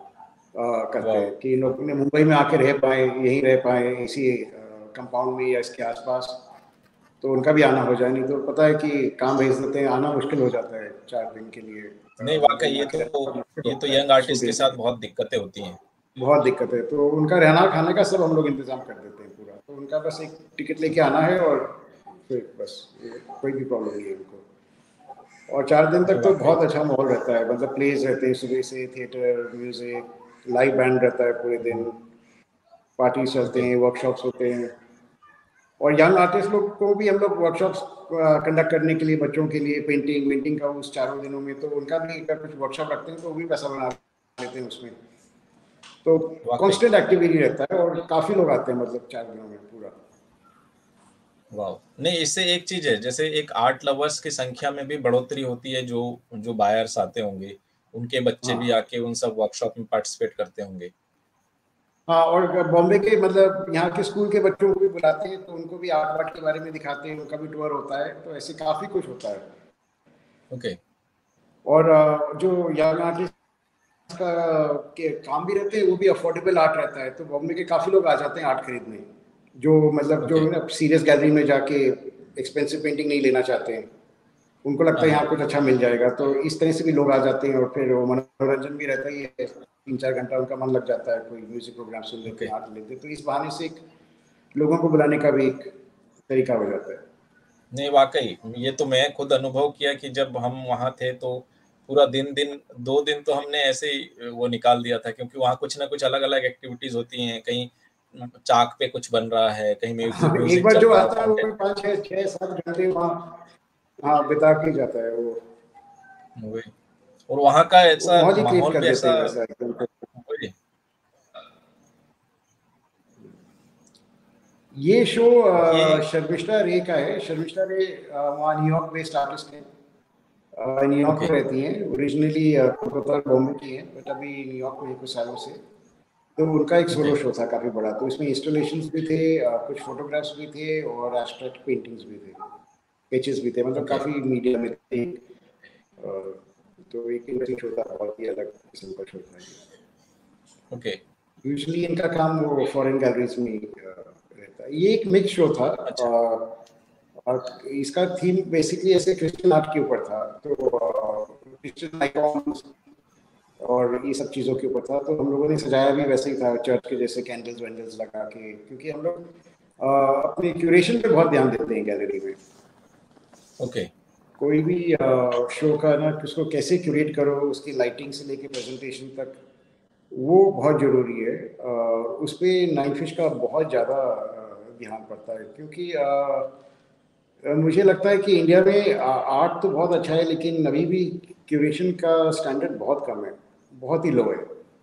Speaker 2: करते हैं, कि लोग मुंबई में आके रह पाए, यहीं रह पाए इसी कंपाउंड में या इसके आसपास, तो उनका भी आना हो जाए। नहीं तो पता है कि काम भेज देते हैं, आना मुश्किल हो जाता है चार दिन के लिए
Speaker 1: नहीं
Speaker 2: मुंबई
Speaker 1: वाकई
Speaker 2: में
Speaker 1: ये
Speaker 2: आके
Speaker 1: तो
Speaker 2: रहना मुश्किल
Speaker 1: ये तो
Speaker 2: होता है
Speaker 1: यंग आर्टिस्ट के
Speaker 2: स्टूडेंट
Speaker 1: साथ
Speaker 2: के लिए।
Speaker 1: बहुत दिक्कतें होती हैं।
Speaker 2: बहुत दिक्कत है, तो उनका रहना खाने का सब हम लोग इंतजाम कर देते हैं पूरा, तो उनका बस एक टिकट लेके आना है और फिर बस कोई भी प्रॉब्लम नहीं है उनको। और चार दिन
Speaker 1: नहीं
Speaker 2: तक तो
Speaker 1: वाकई।
Speaker 2: बहुत अच्छा माहौल रहता है, मतलब प्लेज रहते हैं सुबह से, थिएटर, म्यूजिक, लाइव बैंड रहता है पूरे दिन, पार्टी चलते
Speaker 1: ओके।
Speaker 2: हैं, वर्कशॉप्स होते हैं। और यंग आर्टिस्ट लोग को भी हम लोग वर्कशॉप्स कंडक्ट करने के लिए, बच्चों के लिए पेंटिंग वेंटिंग का उस चारों दिनों में, तो उनका भी अगर कुछ वर्कशॉप रखते हैं तो वो भी पैसा बना लेते हैं उसमें, तो
Speaker 1: वाकई।
Speaker 2: कांस्टेंट एक्टिविटी रहता है और काफी लोग आते हैं मतलब चार दिनों में पूरा।
Speaker 1: वाह, नहीं इससे एक चीज है, जैसे एक आर्ट लवर्स की संख्या में भी बढ़ोतरी होती है, जो जो बायर्स आते होंगे उनके बच्चे भी
Speaker 2: हाँ
Speaker 1: आके उन सब वर्कशॉप में पार्टिसिपेट करते होंगे।
Speaker 2: हाँ, और बॉम्बे के मतलब यहाँ के स्कूल के बच्चों को भी बुलाते हैं, तो उनको भी आर्ट वार्ट के बारे में दिखाते हैं, उनका भी टूर होता है, तो ऐसे काफी कुछ होता है।
Speaker 1: ओके।
Speaker 2: और जो यंग आर्टिस्ट का के काम भी रहते हैं, वो भी अफोर्डेबल आर्ट रहता है, तो बॉम्बे के काफी लोग आ जाते हैं आर्ट खरीदने, जो मतलब जो
Speaker 1: ओके।
Speaker 2: ना सीरियस गैलरी में जाके एक्सपेंसिव पेंटिंग नहीं लेना चाहते हैं, उनको लगता
Speaker 1: हाँ
Speaker 2: है
Speaker 1: हाँ।
Speaker 2: यहाँ कुछ अच्छा मिल जाएगा, तो इस तरह से भी लोग आ जाते हैं, और फिर वो मनोरंजन भी रहता ही है, तीन चार घंटा उनका मन लग जाता है, कोई म्यूजिक प्रोग्राम सुन लेते
Speaker 1: ओके।
Speaker 2: हैं, आर्ट लेते हैं, तो इस बहाने से एक लोगों को बुलाने का भी एक तरीका हो जाता है।
Speaker 1: नहीं वाकई, ये तो मैं खुद अनुभव किया कि जब हम वहाँ थे तो पूरा दिन दिन दो दिन तो हमने ऐसे ही वो निकाल दिया था, क्योंकि वहाँ कुछ ना कुछ अलग अलग एक्टिविटीज होती हैं, कहीं चाक पे कुछ बन रहा है, कहीं म्यूजिक
Speaker 2: हाँ, एक
Speaker 1: म्यूजिक
Speaker 2: बार
Speaker 1: चल
Speaker 2: जो
Speaker 1: रहा है,
Speaker 2: आता है वो
Speaker 1: फाउंटेन।
Speaker 2: पाँच छः छः सात घंटे वहाँ हाँ बिता के जाता है वो,
Speaker 1: वही। और वहाँ का
Speaker 2: वो
Speaker 1: ऐसा
Speaker 2: माहौल ही क्रिएट
Speaker 1: माहौल
Speaker 2: कर
Speaker 1: भी
Speaker 2: देते
Speaker 1: ऐसा।
Speaker 2: हैं वैसा एकदम।
Speaker 1: वही।
Speaker 2: ये शो
Speaker 1: ये।
Speaker 2: शर्मिष्ठा रे का है, शर्मिष्ठा रे वहाँ न्यूयॉर्क बेस्ड आर्टिस्ट है, न्यूयॉर्क
Speaker 1: ओके।
Speaker 2: में रहती हैं, ओरिजिनली कोलकाता बॉम्बे की हैं, बट अभी न्यूयॉर्क में कुछ सालों से, तो उनका एक
Speaker 1: ओके।
Speaker 2: सोलो शो था काफ़ी बड़ा, तो इसमें इंस्टॉलेशंस भी थे, कुछ फोटोग्राफ्स भी थे और एब्स्ट्रैक्ट पेंटिंग्स भी थे, स्केचेस भी थे, मतलब
Speaker 1: ओके।
Speaker 2: काफ़ी मीडिया में थे, तो एक इंटरेस्टिंग शो था, बहुत ही अलग किस्म का शो था।
Speaker 1: ओके।
Speaker 2: यूजुअली इनका काम वो फॉरेन गैलरीज में रहता है, ये एक मिक्स शो था,
Speaker 1: अच्छा।
Speaker 2: और इसका थीम बेसिकली ऐसे क्रिश्चियन आर्ट के ऊपर था, तो क्रिश्चियन आइकॉन्स और ये सब चीज़ों के ऊपर था, तो हम लोगों ने सजाया भी वैसे ही था, चर्च के जैसे कैंडल्स वैंडल्स लगा के, क्योंकि हम लोग अपने क्यूरेशन पे बहुत ध्यान देते हैं गैलरी में।
Speaker 1: ओके।
Speaker 2: कोई भी शो का ना उसको कैसे क्यूरेट करो, उसकी लाइटिंग से लेके प्रेजेंटेशन तक, वो बहुत ज़रूरी है, उस पर नाइन फिश का बहुत ज़्यादा ध्यान पड़ता है, क्योंकि आ, मुझे लगता है कि इंडिया में आर्ट तो बहुत अच्छा है, लेकिन अभी भी क्यूरेशन का स्टैंडर्ड बहुत कम है, बहुत ही लो है।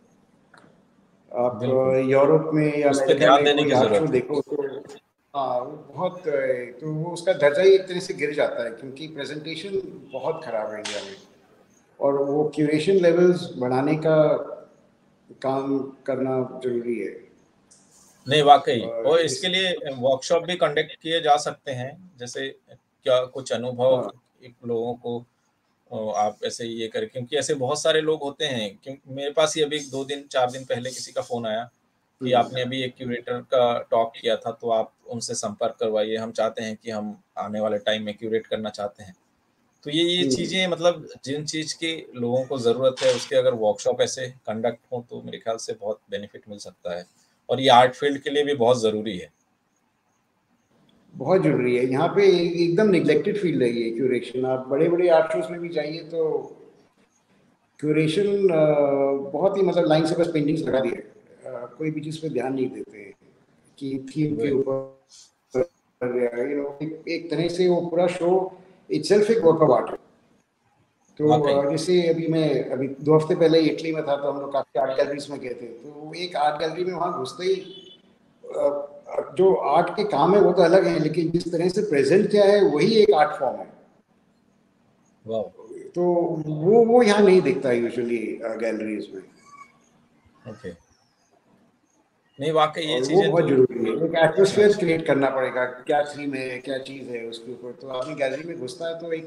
Speaker 2: आप
Speaker 1: बिल्कुल।
Speaker 2: यूरोप में या
Speaker 1: उस पे
Speaker 2: अमेरिका
Speaker 1: ध्यान
Speaker 2: में
Speaker 1: देने
Speaker 2: कोई
Speaker 1: की
Speaker 2: आर्ट शो
Speaker 1: जरूरत है।
Speaker 2: देखो तो हाँ वो बहुत, तो वो उसका दर्जा ही एक तरह से गिर जाता है, क्योंकि प्रेजेंटेशन बहुत खराब है इंडिया में, और वो क्यूरेशन लेवल्स बढ़ाने का काम करना जरूरी है।
Speaker 1: नहीं वाकई,
Speaker 2: और
Speaker 1: और
Speaker 2: इस
Speaker 1: इसके लिए वर्कशॉप भी कंडक्ट किए जा सकते हैं, जैसे क्या कुछ अनुभव
Speaker 2: हाँ
Speaker 1: एक लोगों को अ, आप ऐसे ये करें, क्योंकि ऐसे बहुत सारे लोग होते हैं, क्योंकि मेरे पास ही अभी दो दिन चार दिन पहले किसी का फोन आया कि आपने अभी एक क्यूरेटर का टॉक किया था, तो आप उनसे संपर्क करवाइए, हम चाहते हैं कि हम आने वाले टाइम में क्यूरेट करना चाहते हैं। तो ये ये
Speaker 2: हम्म,
Speaker 1: चीजें, मतलब जिन चीज की लोगों को जरूरत है उसके अगर वर्कशॉप ऐसे कंडक्ट हो तो मेरे ख्याल से बहुत बेनिफिट मिल सकता है, और ये आर्ट फील्ड के लिए भी बहुत जरूरी है।
Speaker 2: बहुत जरूरी है, यहाँ पे एकदम निग्लेक्टेड फील्ड है ये क्यूरेशन। आप बड़े बड़े आर्ट शोज में भी जाइए तो क्यूरेशन बहुत ही मतलब लाइन से बस पेंटिंग्स लगा दिए, अ, कोई भी चीज़ पे ध्यान नहीं देते कि थीम के
Speaker 1: वही।
Speaker 2: ऊपर, यू नो एक, एक तरह से वो पूरा शो इटसेल्फ एक वर्क ऑफ आर्ट है। तो
Speaker 1: वाकई।
Speaker 2: अ, जैसे अभी मैं अभी दो हफ्ते पहले इटली में था, तो हम लोग काफ़ी आर्ट गैलरीज में गए थे, तो एक आर्ट गैलरी में वहाँ घुसते ही जो आर्ट के काम है वो तो अलग है, लेकिन जिस तरह से प्रेजेंट किया है वही एक आर्ट फॉर्म है।
Speaker 1: वाह,
Speaker 2: तो वो वो यहाँ नहीं दिखता यूजुअली गैलरीज में।
Speaker 1: ओके। नहीं, वाकई ये
Speaker 2: और वो
Speaker 1: चीजें
Speaker 2: बहुत
Speaker 1: तो
Speaker 2: जरूरी है, एक एटमोसफेयर
Speaker 1: अच्छा,
Speaker 2: क्रिएट करना पड़ेगा, क्या थीम है, क्या चीज है उसके ऊपर। तो आदमी गैलरी में घुसता है तो एक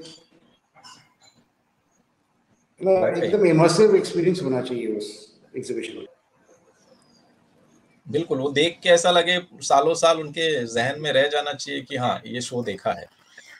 Speaker 1: वाकई
Speaker 2: एकदम इमर्सिव एक्सपीरियंस होना चाहिए उस एग्जीबिशन में।
Speaker 1: बिल्कुल, वो देख के ऐसा लगे सालों साल उनके जहन में रह जाना चाहिए कि हाँ, ये शो देखा है।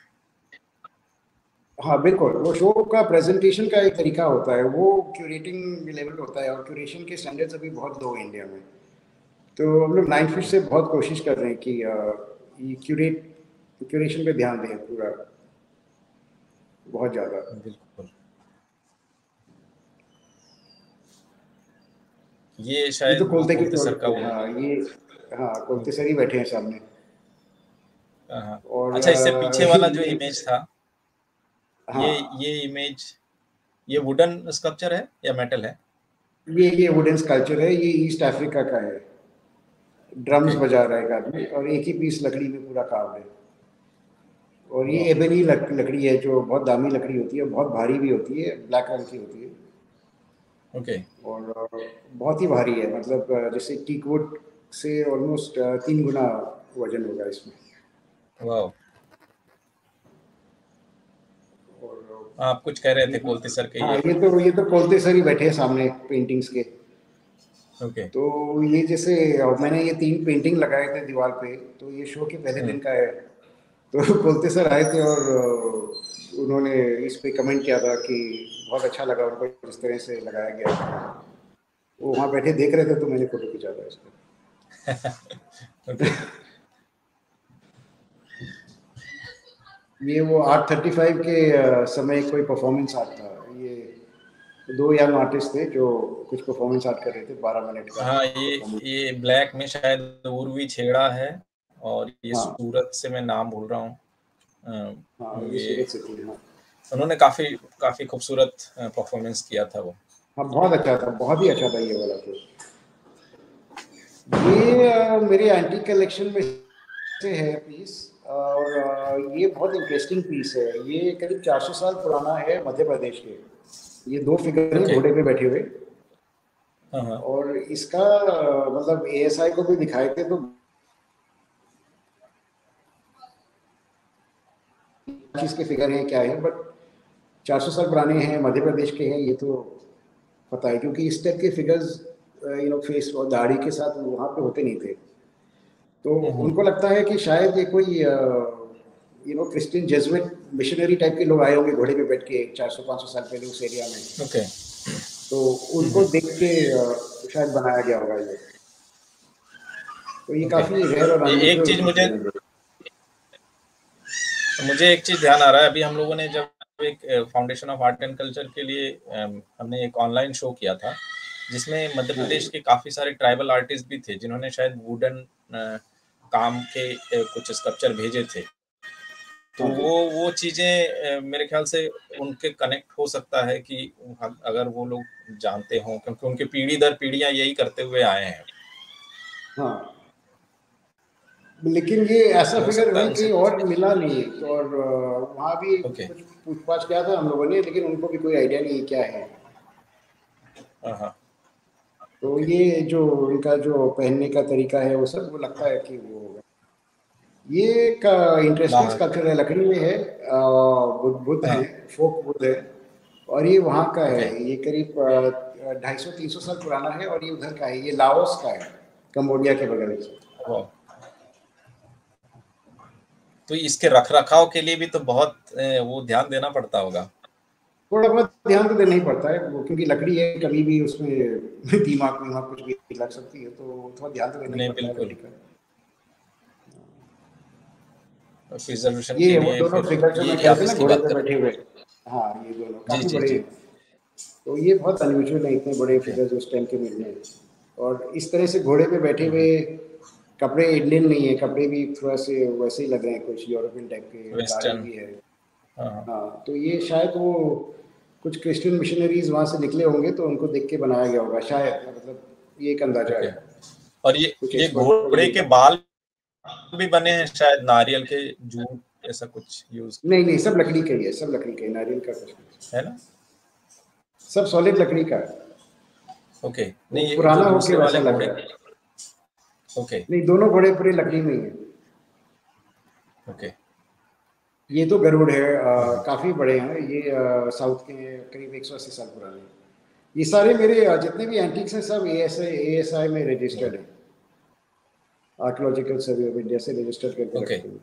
Speaker 2: हाँ बिल्कुल, वो शो का प्रेजेंटेशन का एक तरीका होता है, वो क्यूरेटिंग लेवल होता है, और क्यूरेशन के स्टैंडर्ड्स अभी बहुत लो है इंडिया में। तो हम लोग नाइन फिट से बहुत कोशिश कर रहे हैं कि ये क्यूरेट क्यूरेशन पे ध्यान दें पूरा, बहुत ज़्यादा।
Speaker 1: बिल्कुल, ये
Speaker 2: ये तो
Speaker 1: शायद वो
Speaker 2: कोलते के
Speaker 1: कोलते
Speaker 2: फ्लोर
Speaker 1: सर का
Speaker 2: पे,
Speaker 1: वो
Speaker 2: हाँ ये, हाँ कोलते
Speaker 1: ओके,
Speaker 2: सर ही बैठे हैं सामने।
Speaker 1: हाँ, हाँ।
Speaker 2: और
Speaker 1: अच्छा, इससे पीछे वाला जो
Speaker 2: ये,
Speaker 1: इमेज था, ये
Speaker 2: हाँ
Speaker 1: ये इमेज, ये वुडन स्कल्पचर है या मेटल है?
Speaker 2: ये ये वुडन स्कल्पचर है, ये ईस्ट अफ्रीका का है। ड्रम्स
Speaker 1: ओके,
Speaker 2: बजा रहा है एक आदमी, और एक ही पीस लकड़ी में पूरा कार्व है। और ये
Speaker 1: वाह,
Speaker 2: एबनी लक, लकड़ी है, जो बहुत दामी लकड़ी होती है, बहुत भारी भी होती है, ब्लैक रंग की होती है।
Speaker 1: ओके,
Speaker 2: और बहुत ही भारी है, मतलब जैसे टीकवुड से ऑलमोस्ट तीन गुना वजन होगा इसमें।
Speaker 1: वाह।
Speaker 2: और
Speaker 1: आप कुछ कह रहे
Speaker 2: ये,
Speaker 1: थे कोलते सर के
Speaker 2: हाँ
Speaker 1: ये?
Speaker 2: ये तो ये तो कोलते सर ही बैठे हैं सामने पेंटिंग्स के।
Speaker 1: ओके,
Speaker 2: तो ये जैसे मैंने ये तीन पेंटिंग लगाए थे दीवार पे, तो ये शो के पहले
Speaker 1: हाँ,
Speaker 2: दिन का है। तो कोलते सर आए थे और उन्होंने इस पे कमेंट किया था कि बहुत अच्छा लगा उनको जिस तरह से लगाया गया है। वो वहाँ बैठे देख रहे थे तो मैंने फोटो खींचा था इसको।
Speaker 1: ओके,
Speaker 2: ये वो आठ थर्टी फाइव के समय कोई परफॉर्मेंस आर्ट था। ये दो यंग आर्टिस्ट थे जो कुछ परफॉर्मेंस आर्ट कर रहे थे, बारह मिनट का
Speaker 1: हाँ, ये
Speaker 2: परफॉर्मेंस।
Speaker 1: ये ब्लैक में शायद उर्वी छेड़ा है, और ये
Speaker 2: हाँ
Speaker 1: सूरत से मैं नाम भूल रहा हूँ।
Speaker 2: हाँ,
Speaker 1: अ,
Speaker 2: ये
Speaker 1: ये
Speaker 2: सूरत से थी। हाँ
Speaker 1: उन्होंने काफी काफी खूबसूरत परफॉर्मेंस किया था वो।
Speaker 2: हाँ, बहुत अच्छा था, बहुत ही अच्छा था ये वाला तो। ये अ, मेरे एंटीक कलेक्शन में से है पीस, और अ, ये बहुत इंटरेस्टिंग पीस है। ये करीब चार सौ साल पुराना है, मध्य प्रदेश के। ये दो फिगर हैं
Speaker 1: ओके,
Speaker 2: घोड़े पे बैठे हुए।
Speaker 1: हाँ, हाँ,
Speaker 2: और इसका अ, मतलब ए एस आई को भी दिखाए थे तो चीज के फिगर हैं क्या है, बट चार सौ साल पुराने हैं, मध्य प्रदेश के हैं, ये तो पता है, क्योंकि इस टाइप के फिगर्स यू नो फेस और दाढ़ी के साथ वहाँ पे होते नहीं थे। तो
Speaker 1: हम्म, हम्म,
Speaker 2: उनको लगता है कि शायद ये कोई you know Christian Jesuit missionary type के लोग आए होंगे घोड़े पे बैठ के चार सौ पाँच सौ साल पहले उस एरिया में।
Speaker 1: ओके,
Speaker 2: तो
Speaker 1: हम्म,
Speaker 2: उनको
Speaker 1: हम्म,
Speaker 2: देख के अ, शायद बनाया गया होगा ये। तो ये
Speaker 1: ओके।
Speaker 2: काफी रेयर और
Speaker 1: ए- एक
Speaker 2: अनयूजुअल
Speaker 1: चीज मुझे
Speaker 2: है।
Speaker 1: मुझे एक चीज ध्यान आ रहा है, अभी हम लोगों ने जब एक foundation of art and culture के लिए अम, हमने एक ऑनलाइन शो किया था, जिसमें मध्य प्रदेश
Speaker 2: हाँ
Speaker 1: के काफी सारे ट्राइबल आर्टिस्ट भी थे जिन्होंने शायद वुडन काम के अ, कुछ स्कल्पचर भेजे थे। तो
Speaker 2: हाँ जी।
Speaker 1: वो वो चीजें अ, मेरे ख्याल से उनके कनेक्ट हो सकता है कि हम- अगर वो लोग जानते हों, क्योंकि उनकी पीढ़ी दर पीढ़ियां यही करते हुए आए हैं।
Speaker 2: हाँ लेकिन ये ऐसा
Speaker 1: तो हो
Speaker 2: फिगर
Speaker 1: सकता है
Speaker 2: भाई
Speaker 1: उनसे
Speaker 2: कहीं
Speaker 1: कुछ।
Speaker 2: और मिला नहीं। तो और अ, वहाँ भी
Speaker 1: ओके,
Speaker 2: कुछ पूछताछ किया था हम लोगों ने, लेकिन उनको भी कोई आइडिया नहीं क्या है।
Speaker 1: हाँ, हाँ,
Speaker 2: तो
Speaker 1: ओके,
Speaker 2: ये जो इनका जो पहनने का तरीका है वो सब, वो लगता है कि वो होगा। ये एक इंटरेस्टिंग
Speaker 1: बाहर,
Speaker 2: स्कल्पचर है, लकड़ी में है, अ, बुद्ध बुद्ध
Speaker 1: हाँ,
Speaker 2: हैं, फोक बुद्ध है। और ये वहाँ का
Speaker 1: ओके,
Speaker 2: है, ये करीब ढाई सौ तीन सौ साल पुराना है, और ये उधर का है, ये लाओस का है, कंबोडिया के बगल से।
Speaker 1: वाह। तो इसके रख रखाव के लिए भी तो बहुत अ, वो ध्यान देना पड़ता होगा।
Speaker 2: थोड़ा बहुत ध्यान तो देना ही पड़ता है वो, क्योंकि लकड़ी है, कभी भी उसमें दिमाग विमाग कुछ भी लग सकती है, तो थोड़ा ध्यान तो देना ही
Speaker 1: नहीं,
Speaker 2: पड़ता है लकड़ी
Speaker 1: बिल्कुल,
Speaker 2: का।
Speaker 1: प्रिजर्वेशन
Speaker 2: ये
Speaker 1: के
Speaker 2: है वो
Speaker 1: लिए
Speaker 2: दोनों
Speaker 1: फिर
Speaker 2: फिगर जो मैं
Speaker 1: ये
Speaker 2: कहे
Speaker 1: आप
Speaker 2: थे ना
Speaker 1: इसकी
Speaker 2: घोड़े
Speaker 1: बात
Speaker 2: पे
Speaker 1: कर रहे
Speaker 2: बैठे हुए। हाँ ये दोनों
Speaker 1: हैं। जी,
Speaker 2: काफी
Speaker 1: जी,
Speaker 2: बड़े
Speaker 1: जी,
Speaker 2: हैं। तो ये बहुत अनयूजुअल है, इतने बड़े
Speaker 1: ओके,
Speaker 2: फिगर्स उस टाइम के मिलने। और इस तरह से घोड़े पे बैठे
Speaker 1: हम्म,
Speaker 2: हुए,
Speaker 1: हम्म,
Speaker 2: कपड़े इंडियन नहीं है, कपड़े भी थोड़ा से वैसे ही लग रहे हैं, कुछ यूरोपियन टाइप के, दाढ़ी
Speaker 1: वेस्टर्न,
Speaker 2: भी है।
Speaker 1: हाँ, हाँ,
Speaker 2: हाँ तो ये शायद वो कुछ क्रिश्चियन मिशनरीज वहाँ से निकले होंगे, तो उनको देख के बनाया गया होगा शायद, मतलब ये एक अंदाजा
Speaker 1: ओके।
Speaker 2: है,
Speaker 1: और ये
Speaker 2: कुछ
Speaker 1: ये
Speaker 2: एक्सपर्ट तो
Speaker 1: घोड़े
Speaker 2: नहीं
Speaker 1: के
Speaker 2: है।
Speaker 1: बाल भी बने हैं शायद नारियल के, जूट ऐसा कुछ यूज?
Speaker 2: नहीं नहीं, सब लकड़ी का ही है, सब लकड़ी का है, नारियल का कुछ नहीं
Speaker 1: है ना,
Speaker 2: सब सॉलिड लकड़ी का है।
Speaker 1: ओके।
Speaker 2: वो
Speaker 1: नहीं
Speaker 2: पुराना
Speaker 1: जो
Speaker 2: होके
Speaker 1: दूसरे
Speaker 2: वैसा
Speaker 1: वाले
Speaker 2: लग
Speaker 1: घोड़े,
Speaker 2: रहा है।
Speaker 1: ओके
Speaker 2: नहीं, दोनों घोड़े पूरे लकड़ी में ही है।
Speaker 1: ओके
Speaker 2: ये तो गरुड़ है, आ, काफी बड़े हैं ये, आ, साउथ के करीब एक सौ अस्सी साल पुराने। ये सारे मेरे आ, जितने भी एंटीक्स हैं सब A S I A S I में रजिस्टर्ड है, आर्कियोलॉजिकल सर्वे ऑफ इंडिया से रजिस्टर्ड करके
Speaker 1: ओके।
Speaker 2: रखते हैं।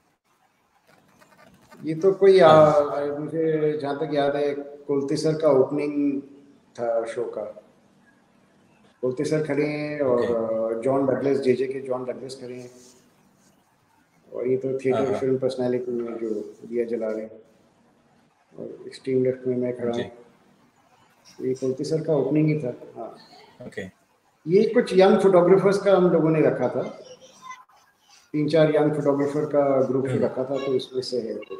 Speaker 2: ये तो कोई आ,
Speaker 1: हाँ
Speaker 2: आ, मुझे जहाँ तक याद है कुलतीसर का ओपनिंग था शो का। कुलतीसर खड़े हैं
Speaker 1: ओके।
Speaker 2: और जॉन डगलस, जे जे के जॉन डगलस खड़े हैं, और ये तो
Speaker 1: हाँ
Speaker 2: थिएटर
Speaker 1: हाँ
Speaker 2: फिल्म पर्सनैलिटी में जो दिया जला रहे हैं, और एक्सट्रीम लेफ्ट में मैं खड़ा हूँ।
Speaker 1: जी,
Speaker 2: ये कुलतीसर का ओपनिंग ही था। हाँ,
Speaker 1: ओके
Speaker 2: ये कुछ यंग फोटोग्राफर्स का हम लोगों ने रखा था, तीन चार यंग फोटोग्राफर का ग्रुप
Speaker 1: हम्म
Speaker 2: रखा था, तो इसमें से है कुछ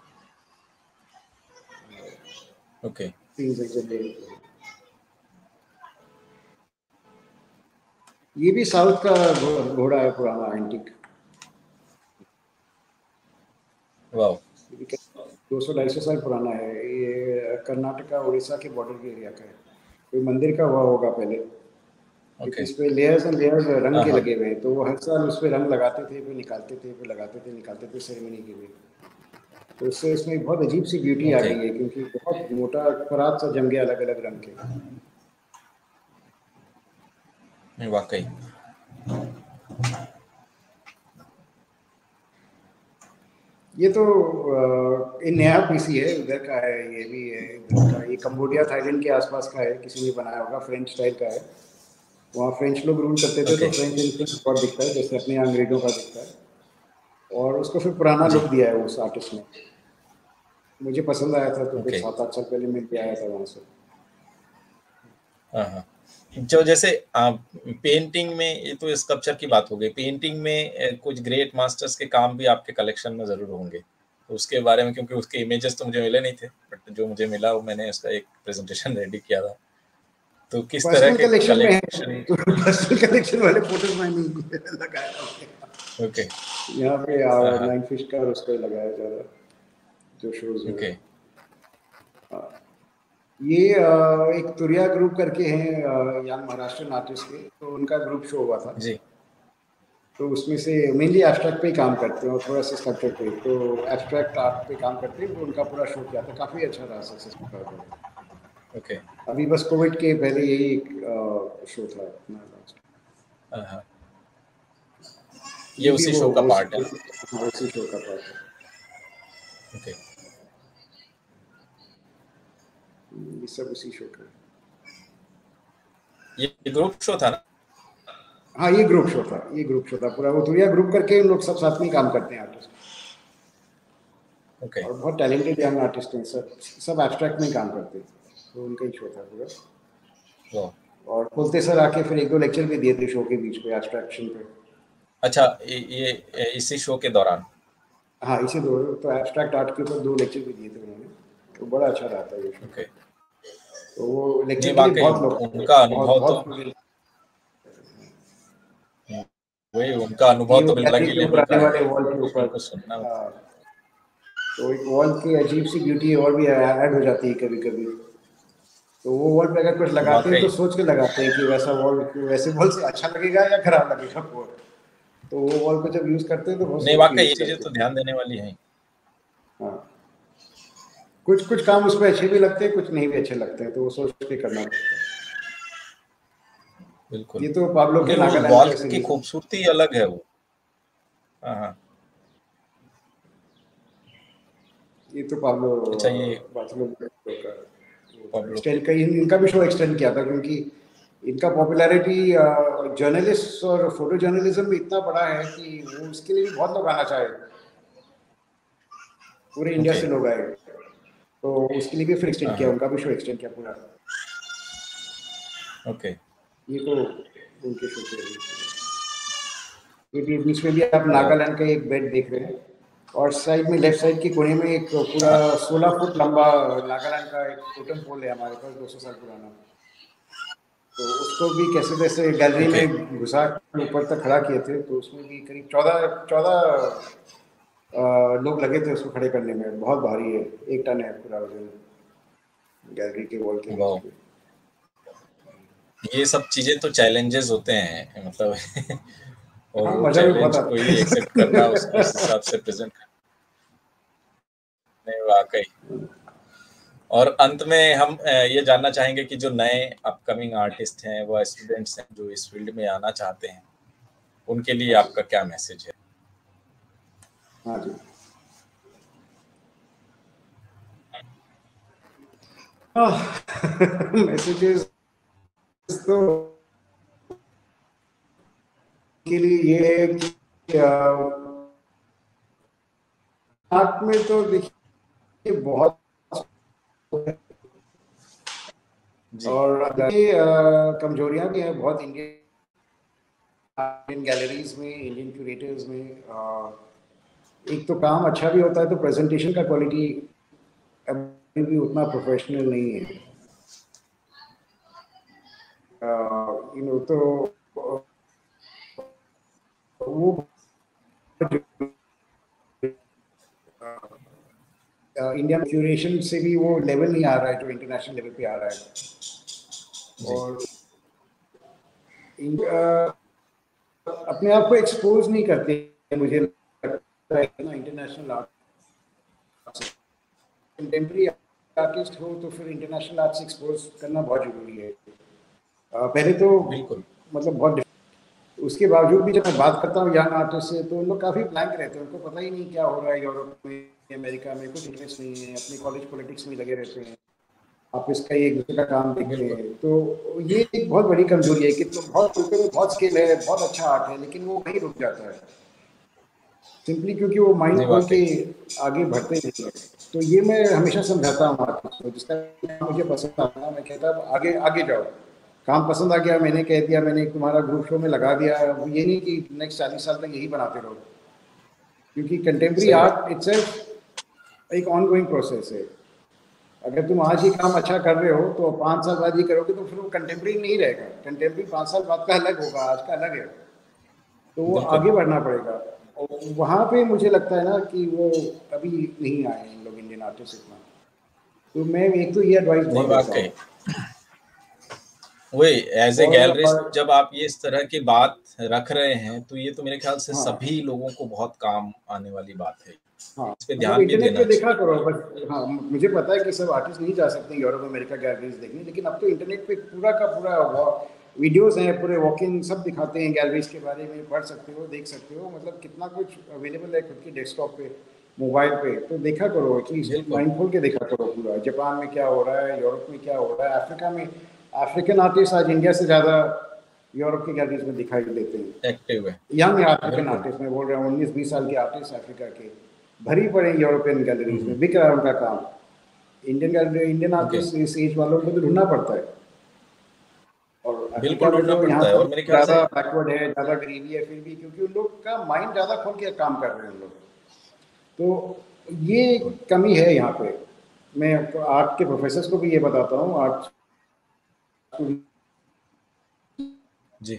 Speaker 1: ओके
Speaker 2: तीन जगह। ये भी साउथ का घो- घोड़ा है, पुराना एंटीक।
Speaker 1: वाह,
Speaker 2: दो सौ ढाई सौ साल पुराना है ये, कर्नाटका उड़ीसा के बॉर्डर के एरिया का है। कोई मंदिर का हुआ होगा पहले, क्योंकि
Speaker 1: ओके
Speaker 2: इस पे लेयर्स एंड लेयर्स रंग
Speaker 1: हाँ
Speaker 2: के
Speaker 1: हाँ
Speaker 2: लगे हुए हैं, तो वो हर साल उस पे रंग लगाते थे, फिर निकालते थे, फिर लगाते थे, निकालते थे सेरेमनी के लिए। तो उससे इसमें बहुत अजीब सी ब्यूटी आ
Speaker 1: ओके,
Speaker 2: गई है, क्योंकि बहुत मोटा परात सा जम गया अलग अलग रंग के।
Speaker 1: नहीं वाकई
Speaker 2: ये तो अ, ये नया पीसी है, उधर का है, ये भी है इधर का, ये कंबोडिया थाईलैंड के आसपास का है, किसी ने बनाया होगा, फ्रेंच स्टाइल का है। वहाँ फ्रेंच लोग रूल करते थे, तो
Speaker 1: ओके
Speaker 2: फ्रेंच इन्फ्लुएंस बहुत दिखता है, जैसे अपने यहाँ अंग्रेजों का दिखता है, और उसको फिर पुराना
Speaker 1: जी,
Speaker 2: लुक दिया है उस आर्टिस्ट ने। मुझे पसंद आया था, तो फिर
Speaker 1: ओके
Speaker 2: सात आठ साल पहले मिल के आया था वहाँ से।
Speaker 1: हाँ हाँ। जो जैसे पेंटिंग में, ये तो स्कल्पचर की बात हो गई, पेंटिंग में अ, कुछ ग्रेट मास्टर्स के काम भी आपके कलेक्शन में जरूर होंगे, तो उसके बारे में, क्योंकि उसके इमेजेस तो मुझे मिले नहीं थे, बट जो मुझे मिला वो मैंने उसका एक प्रेजेंटेशन रेडी किया था। तो किस तरह
Speaker 2: पर्सनल
Speaker 1: के
Speaker 2: कलेक्शन में है,
Speaker 1: कलेक्शन?
Speaker 2: तो पर्सनल कलेक्शन वाले फोटोज मैंने लगाया था
Speaker 1: ओके
Speaker 2: यहाँ पे,
Speaker 1: हाँ हाँ
Speaker 2: नाइन फिश का, और उस पर लगाया ज़्यादा जो शोज हुए।
Speaker 1: ओके
Speaker 2: ये अ, एक तुरिया ग्रुप करके हैं, यंग महाराष्ट्रियन आर्टिस्ट के, तो उनका ग्रुप शो हुआ था।
Speaker 1: जी,
Speaker 2: तो उसमें से मेनली एब्स्ट्रैक्ट पे ही काम करते हैं, और थोड़ा सा स्कल्पचर पे, तो एब्स्ट्रैक्ट आर्ट पे काम करते हैं, तो उनका पूरा शो किया था, काफ़ी अच्छा रहा, सक्सेसफुल रहा था।
Speaker 1: ओके
Speaker 2: अभी बस कोविड के पहले यही एक शो था अपना लास्ट।
Speaker 1: हाँ हाँ। ये
Speaker 2: ये भी
Speaker 1: उसी
Speaker 2: वो
Speaker 1: शो का पार्ट है।
Speaker 2: उसी, हाँ, उसी शो का पार्ट है।
Speaker 1: ओके,
Speaker 2: ये सब उसी शो का है।
Speaker 1: ये ग्रुप शो था ना?
Speaker 2: हाँ, ये ग्रुप शो था, ये ग्रुप शो था पूरा, वो तुरिया ग्रुप करके लोग सब साथ में काम करते हैं आर्टिस्ट,
Speaker 1: ओके
Speaker 2: और बहुत टैलेंटेड यंग आर्टिस्ट हैं, सब सब एब्स्ट्रैक्ट में काम करते हैं, तो उनका ही शो था पूरा।
Speaker 1: वाह,
Speaker 2: और खुलते सर आके फिर एक दो लेक्चर भी दिए थे शो के बीच पे, एब्स्ट्रैक्शन पे।
Speaker 1: अच्छा, ये, ये इसी शो के दौरान?
Speaker 2: हाँ, इसी दो, तो एब्स्ट्रैक्ट आर्ट के ऊपर दो लेक्चर भी दिए थे उन्होंने, तो बड़ा अच्छा रहा था ये शो।
Speaker 1: ओके,
Speaker 2: तो वो
Speaker 1: नहीं
Speaker 2: लेक्चर के लिए
Speaker 1: वाकई
Speaker 2: बहुत लोग थे,
Speaker 1: उनका
Speaker 2: बहुत
Speaker 1: अनुभव तो,
Speaker 2: बहुत।
Speaker 1: वही उनका अनुभव
Speaker 2: ये वो
Speaker 1: तो बिल्कुल अलग
Speaker 2: गैलरी
Speaker 1: ही
Speaker 2: के ऊपर
Speaker 1: लेवल
Speaker 2: आने
Speaker 1: का है,
Speaker 2: वाले वॉल के ऊपर,
Speaker 1: उनको सुनना।
Speaker 2: हाँ, तो एक वॉल की अजीब सी ब्यूटी और भी ऐड हो जाती है कभी कभी। तो वो वॉल पे अगर कुछ लगाते हैं, तो
Speaker 1: वाकई
Speaker 2: सोच के लगाते हैं कि वैसा वॉल, वैसे वॉल से अच्छा लगेगा या खराब लगेगा वॉल। तो वो वॉल को जब यूज करते हैं तो बहुत
Speaker 1: नहीं,
Speaker 2: सोच के
Speaker 1: वाकई ये
Speaker 2: यूज
Speaker 1: चीजें
Speaker 2: करते
Speaker 1: तो
Speaker 2: हैं।
Speaker 1: ध्यान देने वाली हैं।
Speaker 2: हाँ, कुछ कुछ काम उसमें अच्छे भी लगते हैं, कुछ नहीं भी अच्छे लगते हैं, तो वो सोच के करना पड़ता है।
Speaker 1: बिल्कुल,
Speaker 2: ये तो पाब्लो के
Speaker 1: लेकिन वो
Speaker 2: नागालैंड
Speaker 1: वॉल
Speaker 2: का
Speaker 1: की
Speaker 2: सीरीज है।
Speaker 1: खूबसूरती अलग है वो। हाँ हाँ।
Speaker 2: ये तो पाब्लो
Speaker 1: अच्छा, ये
Speaker 2: बाथरूम का
Speaker 1: पब्लो के,
Speaker 2: एक्सटेंड का, इनका भी शो एक्सटेंड किया था, क्योंकि इनका पॉपुलैरिटी जर्नलिस्ट और फोटो जर्नलिज्म में इतना बड़ा है कि वो उसके लिए भी बहुत लोग आना चाहे, पूरे इंडिया
Speaker 1: ओके
Speaker 2: से लोग आए, तो उसके लिए भी फिर
Speaker 1: हाँ
Speaker 2: एक्सटेंड किया,
Speaker 1: हाँ
Speaker 2: उनका भी शो एक्सटेंड किया पूरा।
Speaker 1: ओके
Speaker 2: ये तो उनके शो के ये भी, बीच में भी आप
Speaker 1: वाह,
Speaker 2: नागालैंड का एक बेड देख रहे हैं, और साइड में लेफ्ट साइड की कोने में एक पूरा
Speaker 1: हाँ
Speaker 2: सोलह फुट लंबा नागालैंड का एक टोटम पोल है हमारे पास, दो सौ साल पुराना। तो उसको भी कैसे कैसे गैलरी
Speaker 1: ओके।
Speaker 2: में घुसा के ऊपर तक खड़ा किए थे, तो उसमें भी करीब चौदह चौदह लोग लगे थे उसको खड़े करने में। बहुत भारी है, एक टन है पूरा वजन गैलरी के वॉल के बीच
Speaker 1: वाह,
Speaker 2: में।
Speaker 1: ये सब चीजें तो चैलेंजेस होते हैं, मतलब और
Speaker 2: हाँ,
Speaker 1: वो
Speaker 2: मजा भी बहुत
Speaker 1: चैलेंज को
Speaker 2: आता
Speaker 1: ही एक्सेप्ट करना, उस उस
Speaker 2: है।
Speaker 1: हिसाब से प्रेजेंट करने, वाकई। और अंत में हम अ, ये जानना चाहेंगे कि जो नए अपकमिंग आर्टिस्ट हैं, वो स्टूडेंट्स हैं जो इस फील्ड में आना चाहते हैं, उनके लिए
Speaker 2: हाँ जी,
Speaker 1: आपका क्या मैसेज है?
Speaker 2: हाँ जी। मैसेजेस तो के लिए ये है कि आर्ट में तो देखिए बहुत,
Speaker 1: जी,
Speaker 2: और कमजोरियां भी हैं बहुत इंडियन इंडियन गैलरीज में, इंडियन क्यूरेटर्स में। एक तो काम अच्छा भी होता है तो प्रेजेंटेशन का क्वालिटी अभी भी उतना प्रोफेशनल नहीं है। यू नो तो वो इंडियन क्यूरेशन से भी वो लेवल नहीं आ रहा है जो इंटरनेशनल लेवल पे आ रहा है।
Speaker 1: जी,
Speaker 2: और uh, अपने आप को एक्सपोज नहीं करते मुझे लगता है ना इंटरनेशनल आर्ट से। कंटेम्प्रेरी आर्टिस्ट हो तो फिर इंटरनेशनल आर्ट से एक्सपोज करना बहुत जरूरी है। uh, पहले तो
Speaker 1: बिल्कुल।
Speaker 2: मतलब बहुत, उसके बावजूद भी जब मैं बात करता हूँ यंग आर्टिस्ट से तो उन लोग काफ़ी ब्लैंक रहते हैं, उनको पता ही नहीं क्या हो रहा है यूरोप में, अमेरिका में कुछ इंटरेस्ट नहीं है, अपने कॉलेज पॉलिटिक्स में लगे रहते हैं, आप इसका एक दूसरे का काम देखते
Speaker 1: बिल्कुल,
Speaker 2: हैं। तो ये एक बहुत बड़ी कमजोरी है कि तो बहुत उनके में बहुत स्किल है, बहुत अच्छा आर्ट है, लेकिन वो वहीं रुक जाता है सिंपली क्योंकि वो माइंड
Speaker 1: जी,
Speaker 2: खोल के
Speaker 1: वाक़ई।
Speaker 2: आगे बढ़ते नहीं है। तो ये मैं हमेशा समझाता हूँ आर्टिस्ट को, जिसका काम मुझे पसंद आता है मैं कहता हूँ आगे आगे जाओ, काम पसंद आ गया, मैंने कह दिया, मैंने तुम्हारा ग्रुप शो में लगा दिया, ये नहीं कि नेक्स्ट चालीस साल तक यही बनाते रहो, क्योंकि कंटेम्प्रेरी
Speaker 1: सही बात।
Speaker 2: आर्ट इट्सेल्फ एक ऑन गोइंग प्रोसेस है। अगर तुम आज ही काम अच्छा कर रहे हो तो पाँच साल बाद ही करोगे तो फिर वो कंटेम्प्रेरी नहीं रहेगा। कंटेम्प्रेरी पाँच साल बाद का अलग होगा, आज का अलग है, तो वो
Speaker 1: बिल्कुल।
Speaker 2: आगे बढ़ना पड़ेगा। और वहाँ पे मुझे लगता है ना कि वो अभी नहीं आए हैं इन लोग इंडियन आर्टिस्ट इतना। तो मैं एक तो ये एडवाइस
Speaker 1: नहीं,
Speaker 2: बहुत देता
Speaker 1: वाक़ई।
Speaker 2: हूँ।
Speaker 1: वही, एज़ ए
Speaker 2: और,
Speaker 1: गैलरिस्ट
Speaker 2: और
Speaker 1: जब आप ये इस तरह की बात रख रहे हैं, तो ये तो मेरे ख्याल से
Speaker 2: हाँ
Speaker 1: सभी लोगों को बहुत काम आने वाली बात है।
Speaker 2: हाँ,
Speaker 1: इस पे
Speaker 2: मतलब
Speaker 1: ध्यान भी
Speaker 2: इंटरनेट पे
Speaker 1: देना
Speaker 2: देखा
Speaker 1: चाहिए।
Speaker 2: करो बस। हाँ, मुझे पता है कि सब आर्टिस्ट नहीं जा सकते यूरोप अमेरिका गैलरीज देखने, लेकिन अब तो इंटरनेट पे पूरा का पूरा वीडियोस हैं, पूरे वॉक इन सब दिखाते हैं गैलरीज के बारे में, पढ़ सकते हो, देख सकते हो, मतलब कितना कुछ अवेलेबल है खुद की डेस्कटॉप पे, मोबाइल पे। तो देखा करो, एटलीस्ट
Speaker 1: बिल्कुल,
Speaker 2: माइंड खोल के देखा करो पूरा, जापान में क्या हो रहा है, यूरोप में क्या हो रहा है, अफ्रीका में। अफ्रीकन आर्टिस्ट आज इंडिया से ज़्यादा यूरोप की गैलरीज में दिखाई देते हैं।
Speaker 1: एक्टिव है।
Speaker 2: यंग अफ्रीकन
Speaker 1: बिल्कुल।
Speaker 2: आर्टिस्ट मैं बोल रहा हूँ, उन्नीस बीस साल के आर्टिस्ट अफ्रीका के भरी पड़े यूरोपियन
Speaker 1: हुँ,
Speaker 2: गैलरीज
Speaker 1: हुँ।
Speaker 2: में, बिक रहा है उनका काम। Indian gallery, Indian
Speaker 1: okay.
Speaker 2: Artist इस एज वालों को तो ढूंढना पड़ता है। और अफ्रीका
Speaker 1: बिल्कुल
Speaker 2: में
Speaker 1: ढूँढना
Speaker 2: तो यहाँ
Speaker 1: पड़ता है,
Speaker 2: पर
Speaker 1: और मेरे ख्याल
Speaker 2: ज़्यादा
Speaker 1: से
Speaker 2: बैकवर्ड है, ज़्यादा गरीबी है फिर भी, क्योंकि उन लोग का माइंड ज़्यादा खोल के काम कर रहे हैं उन लोग। तो ये
Speaker 1: बिल्कुल।
Speaker 2: कमी है यहाँ पे। मैं आर्ट के प्रोफेसर्स को भी ये बताता हूँ, आर्ट
Speaker 1: जी,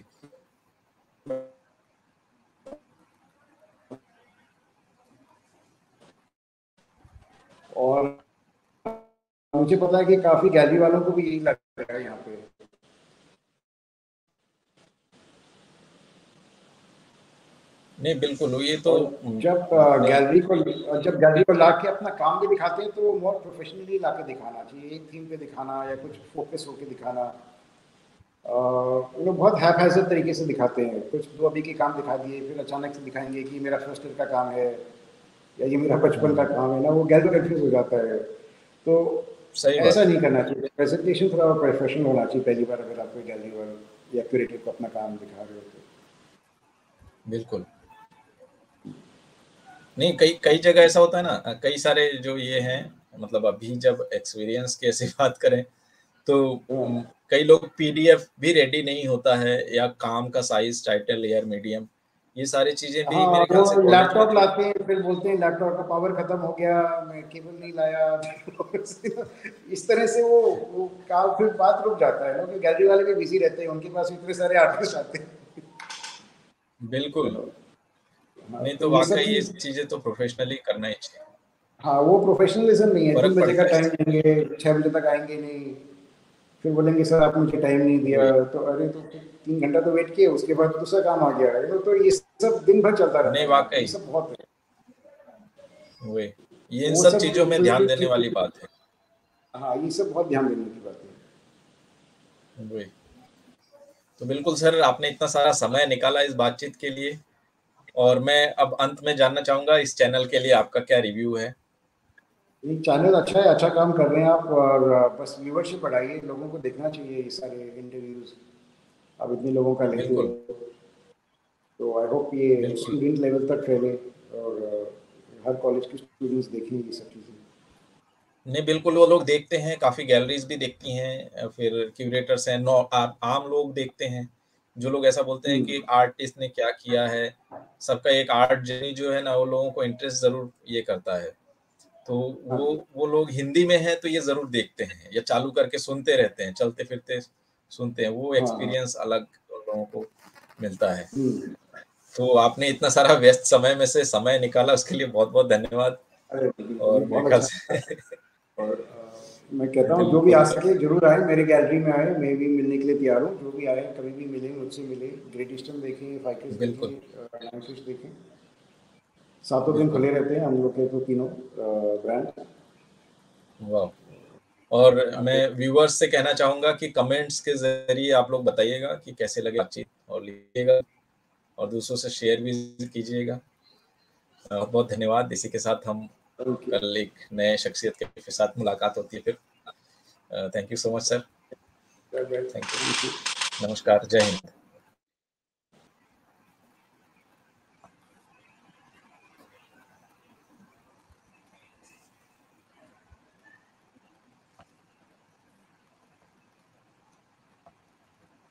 Speaker 2: और मुझे पता है कि काफ़ी गैलरी वालों को भी यही लग रहा है यहाँ पे।
Speaker 1: नहीं बिल्कुल, ये तो
Speaker 2: और
Speaker 1: उम,
Speaker 2: जब
Speaker 1: आपने
Speaker 2: गैलरी को जब गैलरी को ला के अपना काम भी दिखाते हैं तो वो मोर प्रोफेशनली ला के दिखाना चाहिए, एक थीम पे दिखाना या कुछ फोकस होके दिखाना। वो लोग बहुत हैphazard तरीके से दिखाते हैं, कुछ दो अभी के काम दिखा दिए, फिर अचानक से दिखाएंगे कि मेरा फर्स्ट ईयर का काम है या ये मेरा
Speaker 1: हुँ,
Speaker 2: बचपन का
Speaker 1: हुँ।
Speaker 2: काम है ना, वो गैलरी कंफ्यूज हो जाता है। तो
Speaker 1: सही
Speaker 2: ऐसा
Speaker 1: बात है।
Speaker 2: नहीं करना चाहिए, प्रेजेंटेशन थोड़ा प्रोफेशनल होना चाहिए पहली बार अगर आप कोई गैलरी वाले या क्यूरेटर को अपना काम दिखा रहे हो तो।
Speaker 1: बिल्कुल। नहीं, कई कई जगह ऐसा होता है ना, अ, कई सारे जो ये हैं, मतलब अभी जब एक्सपीरियंस की ऐसी बात करें, तो उम,
Speaker 2: हाँ
Speaker 1: कई लोग पीडीएफ भी रेडी नहीं होता है, या काम का साइज़, टाइटल, लेयर, मीडियम, ये सारी चीजें भी
Speaker 2: हाँ,
Speaker 1: मेरे ख्याल से
Speaker 2: वो
Speaker 1: कॉलेज में
Speaker 2: लैपटॉप
Speaker 1: तो
Speaker 2: लाते हैं, फिर बोलते हैं लैपटॉप का पावर खत्म हो गया, मैं केबल नहीं लाया। इस तरह से वो वो काम फिर बात रुक जाता है ना, कि गैलरी वाले भी बिजी रहते हैं, उनके पास इतने सारे आर्टिस्ट आते हैं।
Speaker 1: बिल्कुल।
Speaker 2: हाँ,
Speaker 1: नहीं
Speaker 2: तो
Speaker 1: तो
Speaker 2: ये सब
Speaker 1: वाकई ये
Speaker 2: चीज,
Speaker 1: चीजें तो प्रोफेशनली करना ही चाहिए।
Speaker 2: हाँ, वो प्रोफेशनलिज्म नहीं है। तीन
Speaker 1: फर्क
Speaker 2: बजे का
Speaker 1: पड़ता है
Speaker 2: टाइम
Speaker 1: इससे।
Speaker 2: देंगे, छह बजे तक आएंगे नहीं, फिर बोलेंगे सर आप मुझे टाइम नहीं दिया,
Speaker 1: वही।
Speaker 2: तो अरे तो फिर तीन घंटा तो वेट किए, उसके बाद दूसरा काम आ गया है, तो ये सब दिन भर चलता रहता
Speaker 1: नहीं
Speaker 2: है यार, ये
Speaker 1: वाकई
Speaker 2: सब बहुत है।
Speaker 1: वही, ये इन
Speaker 2: वो
Speaker 1: सब
Speaker 2: सब
Speaker 1: चीजों में ध्यान देने वाली बात है।
Speaker 2: हाँ, ये सब बहुत ध्यान देने की बात है।
Speaker 1: वही। तो बिल्कुल सर, आपने इतना सारा समय निकाला इस बातचीत के लिए, और मैं अब अंत में जानना चाहूंगा इस चैनल के लिए आपका क्या रिव्यू है।
Speaker 2: ये चैनल अच्छा है, अच्छा काम कर रहे हैं आप, और अ, बस व्यूवरशिप बढ़ाइए, लोगों को देखना चाहिए ये सारे इंटरव्यूज, आप इतने लोगों का लेते
Speaker 1: बिल्कुल।
Speaker 2: हो, तो आई होप ये
Speaker 1: बिल्कुल।
Speaker 2: स्टूडेंट लेवल तक फैले, और अ, हर कॉलेज के स्टूडेंट्स देखें ये सब चीज़ें।
Speaker 1: नहीं बिल्कुल, वो लोग देखते हैं, काफ़ी गैलरीज भी देखती हैं, फिर क्यूरेटर्स हैं, नौ आ, आम लोग देखते हैं, जो लोग ऐसा बोलते हैं कि
Speaker 2: हम्म,
Speaker 1: आर्टिस्ट ने क्या किया है। सबका एक आर्ट जर्नी जो है ना, वो लोगों को इंटरेस्ट ज़रूर ये करता है। तो
Speaker 2: हाँ
Speaker 1: वो वो लोग हिंदी में हैं तो ये ज़रूर देखते हैं, या चालू करके सुनते रहते हैं, चलते-फिरते सुनते हैं, वो
Speaker 2: हाँ हाँ।
Speaker 1: एक्सपीरियंस अलग उन लोगों को मिलता है।
Speaker 2: हम्म,
Speaker 1: तो आपने इतना सारा व्यस्त समय में से समय निकाला, उसके लिए बहुत-बहुत धन्यवाद।
Speaker 2: अरे बिल्कुल,
Speaker 1: और
Speaker 2: ये
Speaker 1: मेरे
Speaker 2: बहुत
Speaker 1: ख्याल
Speaker 2: अच्छा है।
Speaker 1: से
Speaker 2: और अ, मैं कहता हूँ जो भी आ
Speaker 1: बिल्कुल,
Speaker 2: सके जरूर आए मेरे गैलरी में, आए, मैं भी मिलने के लिए तैयार हूँ, जो भी आए कभी भी मिलें, मुझसे मिले, ग्रेट ईस्टर्न देखें, फाइकस
Speaker 1: बिल्कुल,
Speaker 2: देखें, नाइनफिश देखें, सातों दिन
Speaker 1: बिल्कुल।
Speaker 2: खुले रहते हैं हम लोग के तो तीनों ब्रांड।
Speaker 1: वाह! और
Speaker 2: आके,
Speaker 1: मैं व्यूअर्स से कहना चाहूँगा कि कमेंट्स के ज़रिए आप लोग बताइएगा कि कैसे लगे बातचीत, और लिखिएगा और दूसरों से शेयर भी कीजिएगा। बहुत-बहुत धन्यवाद। इसी के साथ हम
Speaker 2: थैंक यू।
Speaker 1: कल एक नए शख्सियत के साथ मुलाकात होती है फिर। अ, thank you so much sir.
Speaker 2: Bye bye,
Speaker 1: thank
Speaker 2: thank you.
Speaker 1: You. नमस्कार, जय हिंद।